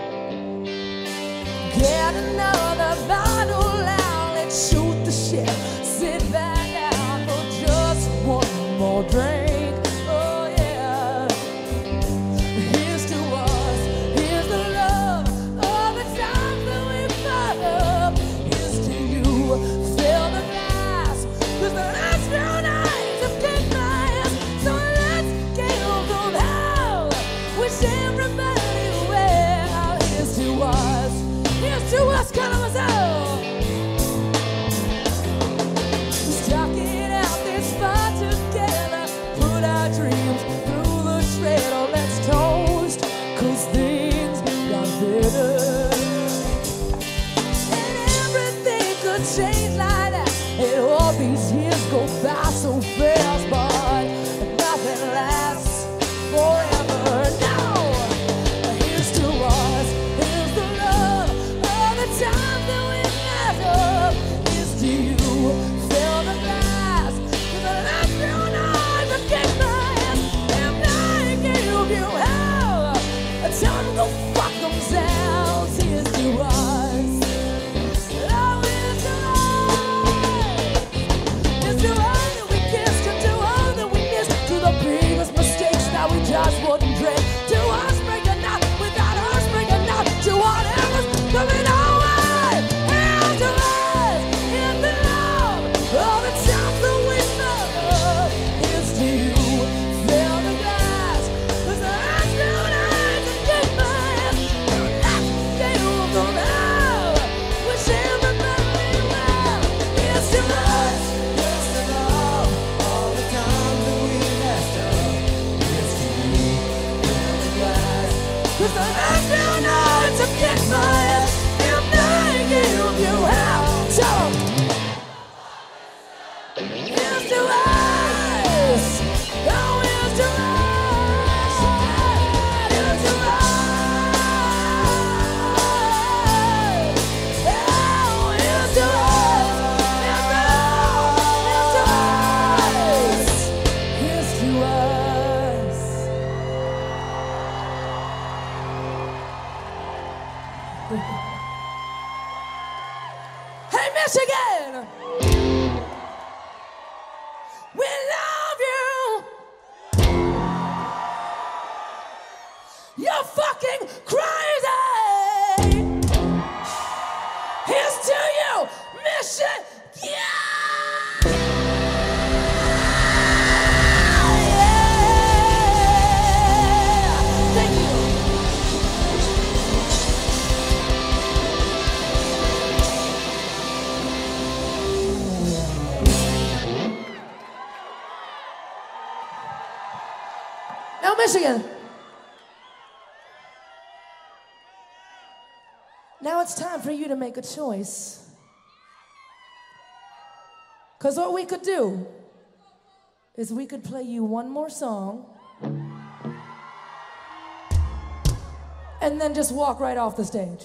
Get another bottle out, let's shoot the shit. Sit back out for just one more drink. Oh yeah. Here's to us, here's the love, all the times that we fucked up. Here's to you, fill the glass, 'cause the last few nights have kicked my ass. So let's get from hell, wish everybody well. Here's to us, here's to us, Kalamazoo. Stuck it out this far together, put our dreams through the shredder. Let's toast, 'cause things got better. And everything could change like that, and all these years go by so fast, but nothing lasts forever. No, here's to us, here's the love, all the time that we had up. Here's to you, fill the glass, 'cause the last few nights I kicked my ass, and I gave you hell. Tell them go fuck themselves. Here's to us. Oh, here's to us. Here's to all that we kissed, and to all that we missed, to the biggest mistakes that we just wouldn't drink. To us breaking up without us breaking up, to whatever's coming our way. Here's to us. Here's the love, all the times that we love. Here's to you, fill the glass, 'cause the last few nights I kicked my ass, and let's get from hell. Wish everybody well. Here's to us, here's to love, all the times that we messed up. Here's to you, fill the glass, 'cause the last few nights I kicked my ass, and I gave you hell. Tell 'em. Here's to us. Oh, here's to us. Here's to us. Oh, here's to us. Here's to us. Here's to us. Hey, Michigan! We love you! You're fucking crazy! Here's to you, Michigan! Yeah! Thank you. Now, Michigan. Now it's time for you to make a choice. Because what we could do is we could play you one more song, and then just walk right off the stage.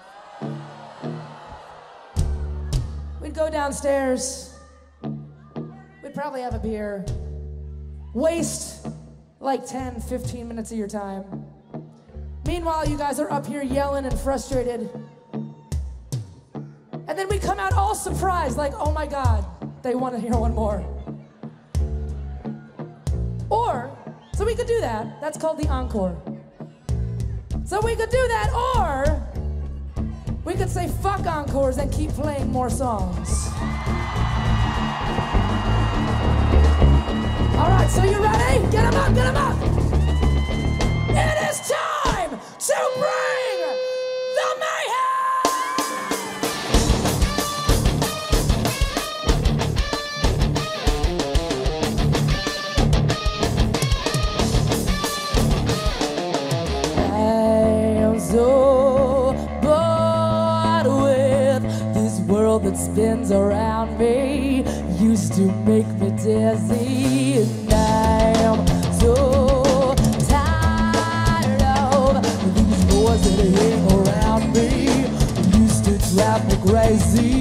We'd go downstairs, we'd probably have a beer, waste like ten, fifteen minutes of your time. Meanwhile, you guys are up here yelling and frustrated. And then we come out all surprised, like, oh my God, they want to hear one more. Or, so we could do that. That's called the encore. So we could do that, or we could say fuck encores and keep playing more songs. All right, so you ready? Get them up, get them up. It is time to bring the mayhem. I am so bored with this world that spins around me. Used to make me dizzy, and I'm so tired of these doors that hang around me. Used to drive me crazy.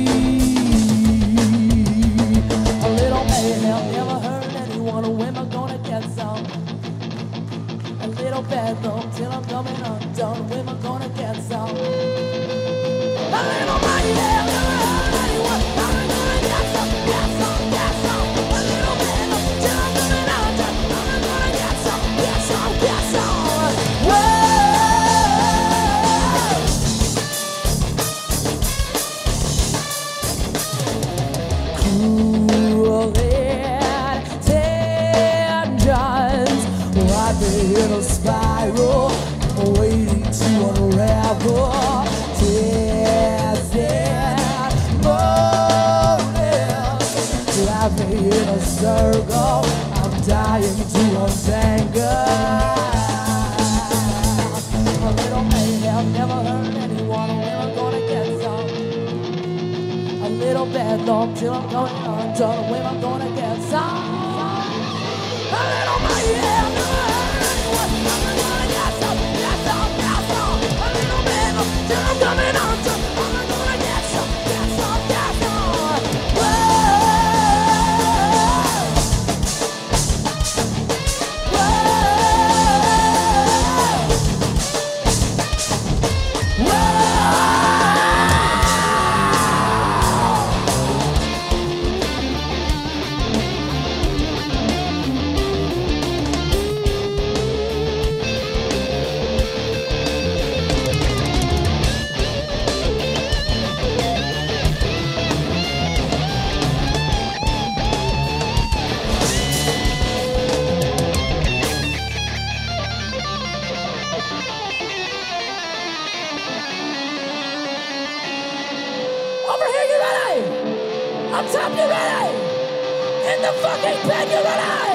A little mayhem, never hurt anyone. When am I gonna get some? A little bedroom till I'm coming undone. When am I gonna get some? A little mayhem, never hurt anyone. When am I gonna get some? Get some, get some. A little bedroom till I'm coming undone. When am I gonna get some? Get some, get some. Whoa! Cruel intentions, right in a spiral, waiting to unravel. Tears and motives drive me in a circle. I'm dying to untangle. A little mayhem never hurt anyone. When I'm gonna get some? A little bedlam till I'm going undone. When I'm gonna get some? A little mayhem never hurt anyone. When I'm gonna get some? Get some, get some. A little bedlam till I'm coming undone. When I'm gonna get some? Get some, get some. Whoa! Whoa! Whoa! Over here, you ready? Up top, you ready? In the fucking pen, you ready?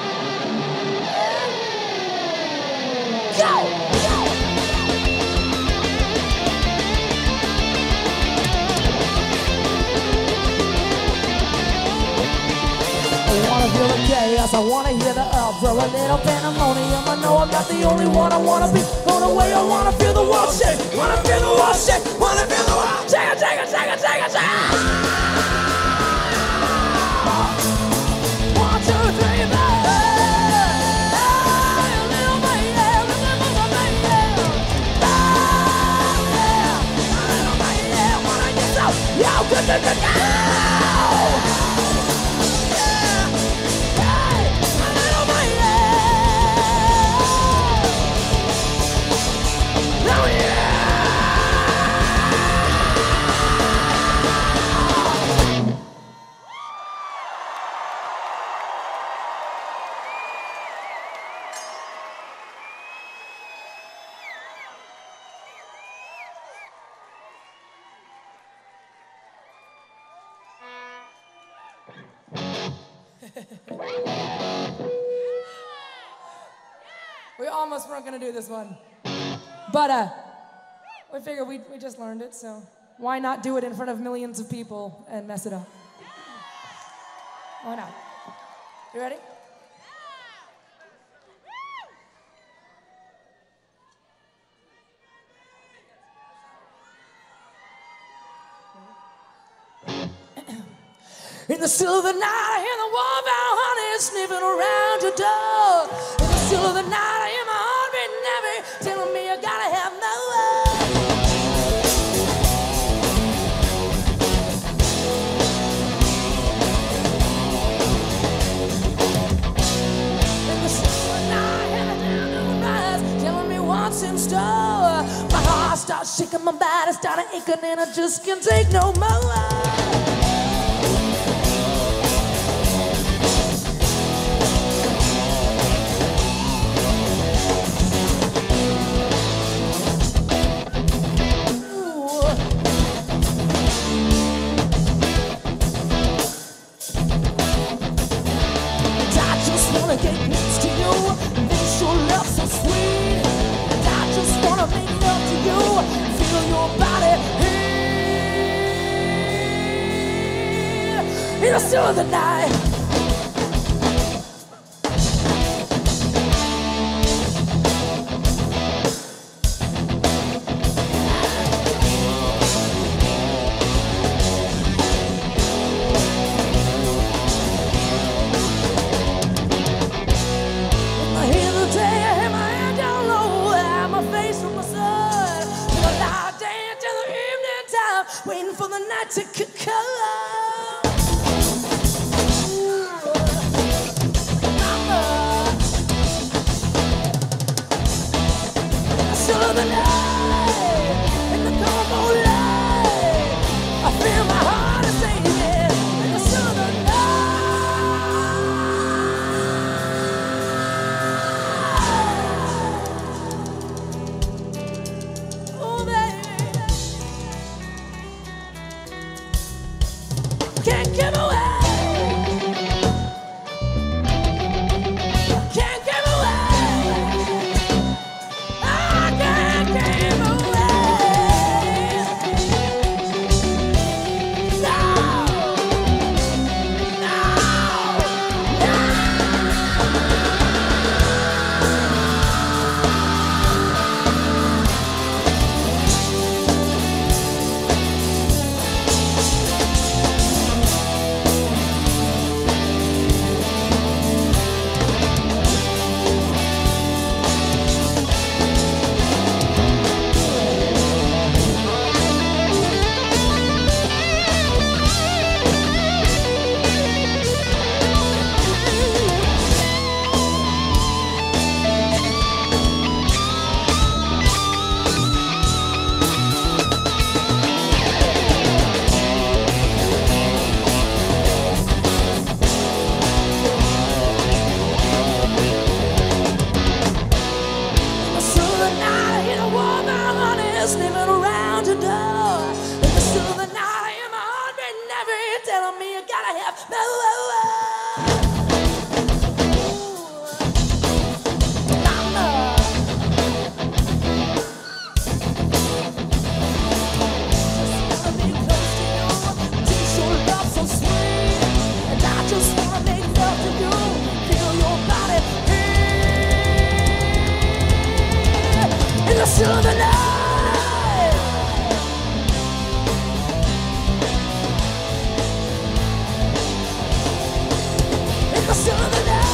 Go! Go! I wanna feel the chaos, I wanna hear the uproar, a little pandemonium. I know I'm not the only one. I wanna be blown away, I wanna feel the world shake, wanna feel the world shake, wanna feel the world shake, shake, shake, shake, shake, shake. One, two, three, four. Hey, a little mayhem, remember the mayhem. Oh, yeah, a little mayhem, wanna get some, yo, good, good, good, go. We almost weren't gonna do this one, but uh, we figured we we just learned it, so why not do it in front of millions of people and mess it up? Why not? You ready? In the still of the night, I hear the warbound honey sniffing around your door. In the still of the night, I hear my heartbeat never telling me I gotta have more. In the still of the night, I hear the down rise telling me what's in store. My heart starts shaking, my body started aching, and I just can't take no more. In the still of the night, I hear the day, I hear my hand down low, I have my face on my side. Till I lie down till the evening time, waiting for the night to come. Of the night, in the combo light, I feel my heart is singing in the still of the night. Oh, baby, can't give away. Sniffing around your door. In the still of the night, I hear my heartbeat never telling me you gotta have more. Mama. Just wanna be close to you, taste your love so sweet, and I just wanna make love to you, feel your body here. In the still of the night. Still in the night.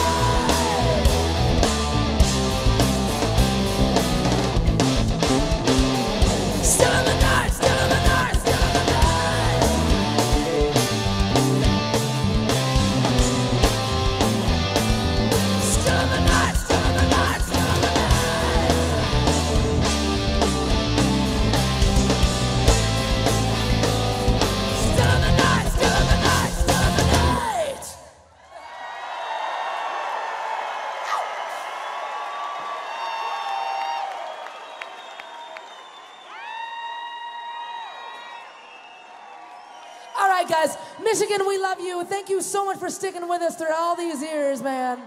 Still in the night, still in the night, still in the night. Still in the night, still in the night, still in the night. Still in the night, still in the night, still in the night. All right, guys, Michigan, we love you. Thank you so much for sticking with us through all these years, man.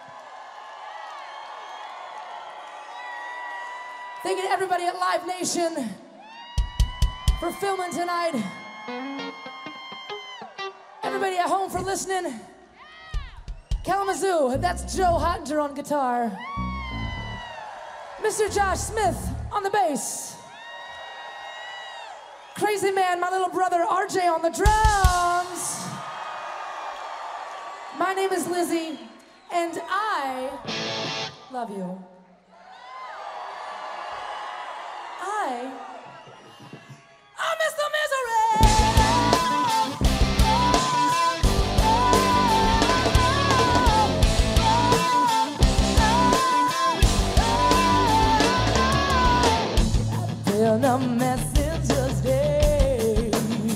Thank you to everybody at Live Nation for filming tonight. Everybody at home for listening. Kalamazoo, that's Joe Hottinger on guitar. Mister Josh Smith on the bass. Crazy Man, my little brother R J on the drums. My name is Lizzie, and I love you. I, I'm Mister Misery. I've been a messenger's day.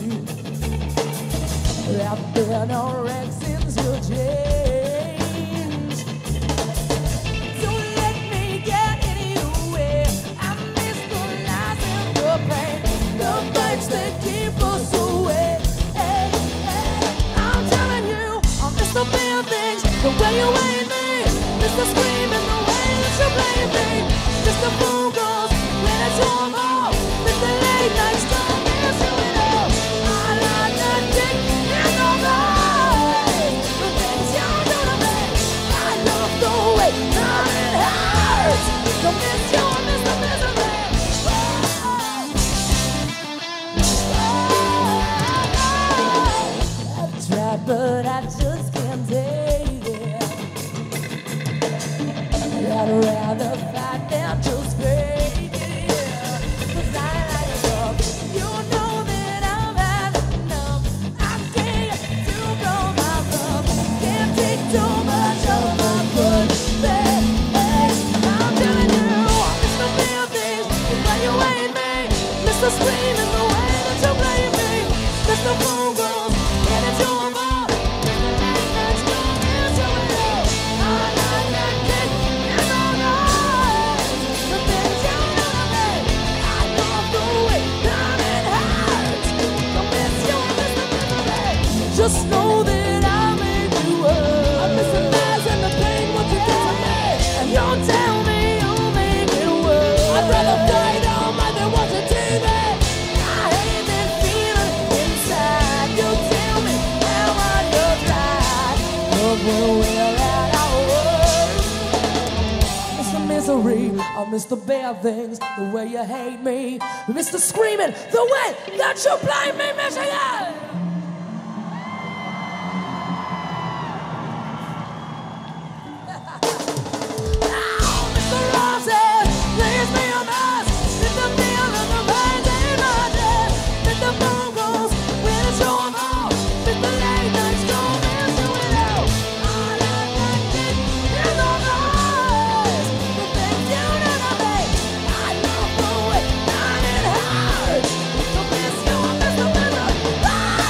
I've been a wreck since you changed. Don't let me get in your way. I miss the lies and the pain, the fights that keep us away. Hey, hey, I'm telling you, I miss the bad things, the way you hate me, miss the screaming, the way that you blame me, miss the phone calls when it's your fault, miss the late nights, don't miss you at all. I like that dick and all that. The things you do to me, I love the way that it hurts. Don't miss you, I miss the misery. I've tried, but I just can't take it. I'd rather fight than just fake it. 'Cause I like love. You know that I've had enough. I can't do no my love. Can't take too much of my good. Hey, hey, I'm telling you, I miss the real things, the way you hate me, miss the screaming, the way that you blame me, miss the phone calls, and it's your fault, miss the late nights, don't miss you at all. I like that dick and all that. The things you do to me, I love the way that it hurts. Don't miss you, I miss the misery. Just know that I made you up. I miss the lies and the pain, what you did to me. And don't tell me you'll make it worse. I'd rather fight all my than watch a T V. I hate that feeling inside. You tell me how much you tried. Look where we're at our worst. I miss the misery, I miss the bad things, the way you hate me, I miss the screaming, the way that you blame me, Michigan. Mister Roses, please be a mess. Mister Feel and the pain in my chest. Mister phone calls when it's your fault. Mister late nights, don't miss you at all. I like that dick and all that. The things you do to me, I love the way that it hurts. Don't miss you, I miss the misery.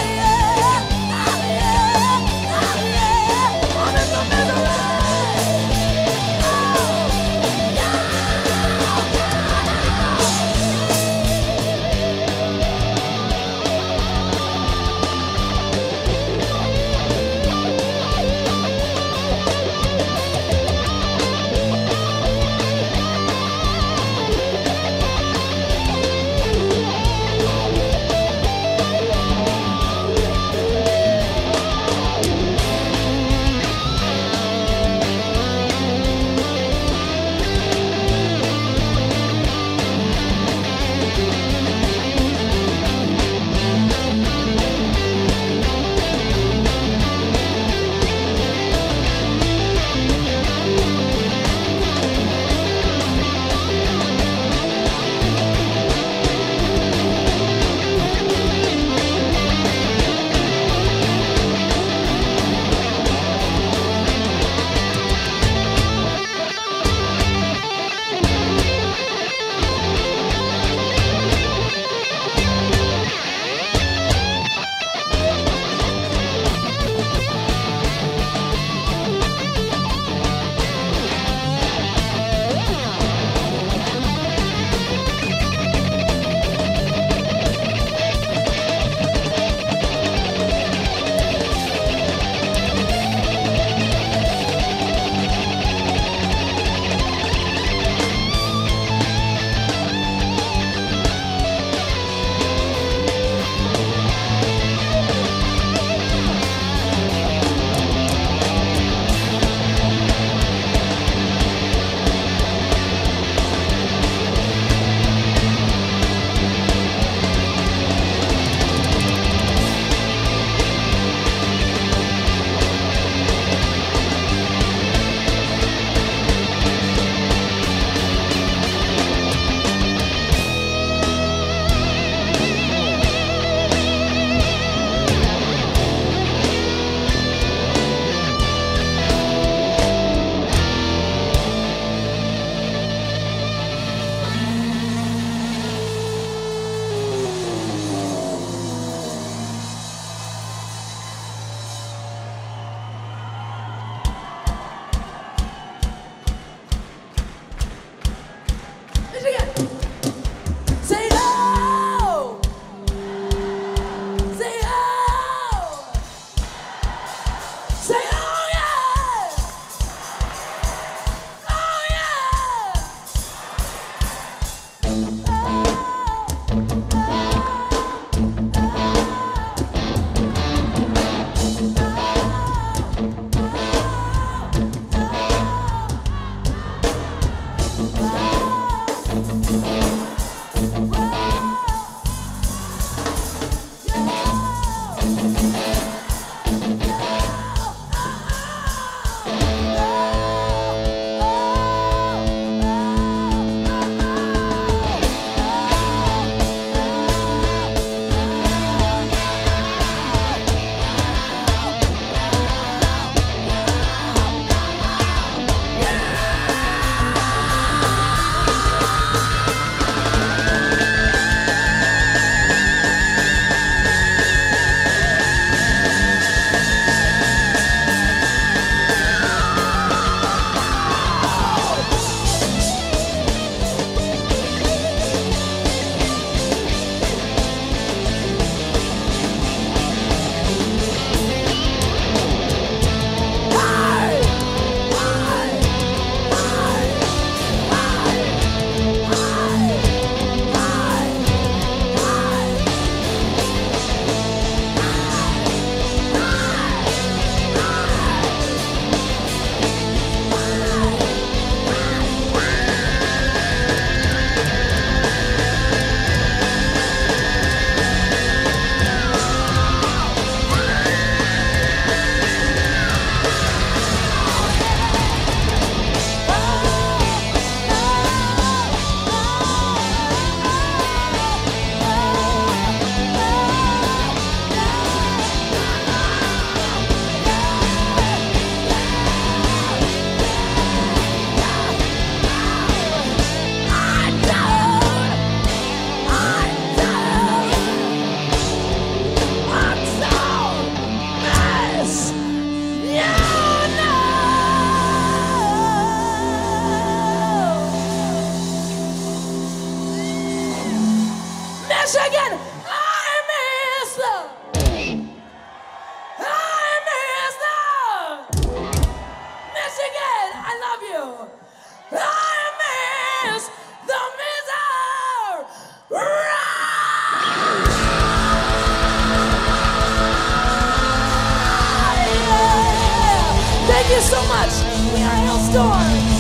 you so much. We are Hailstorm.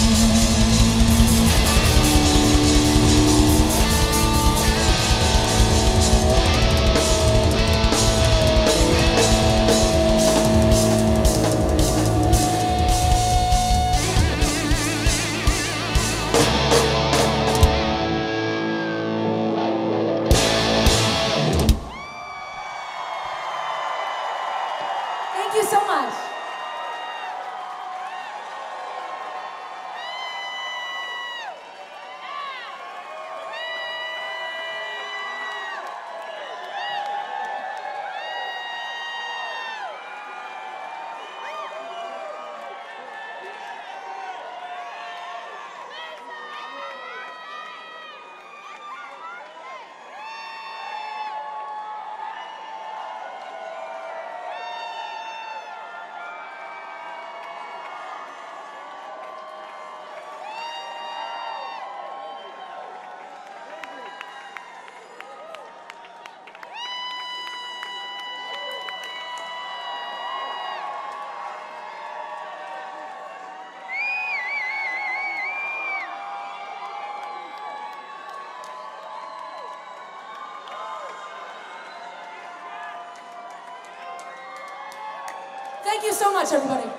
Thank you so much. Thank you so much, everybody.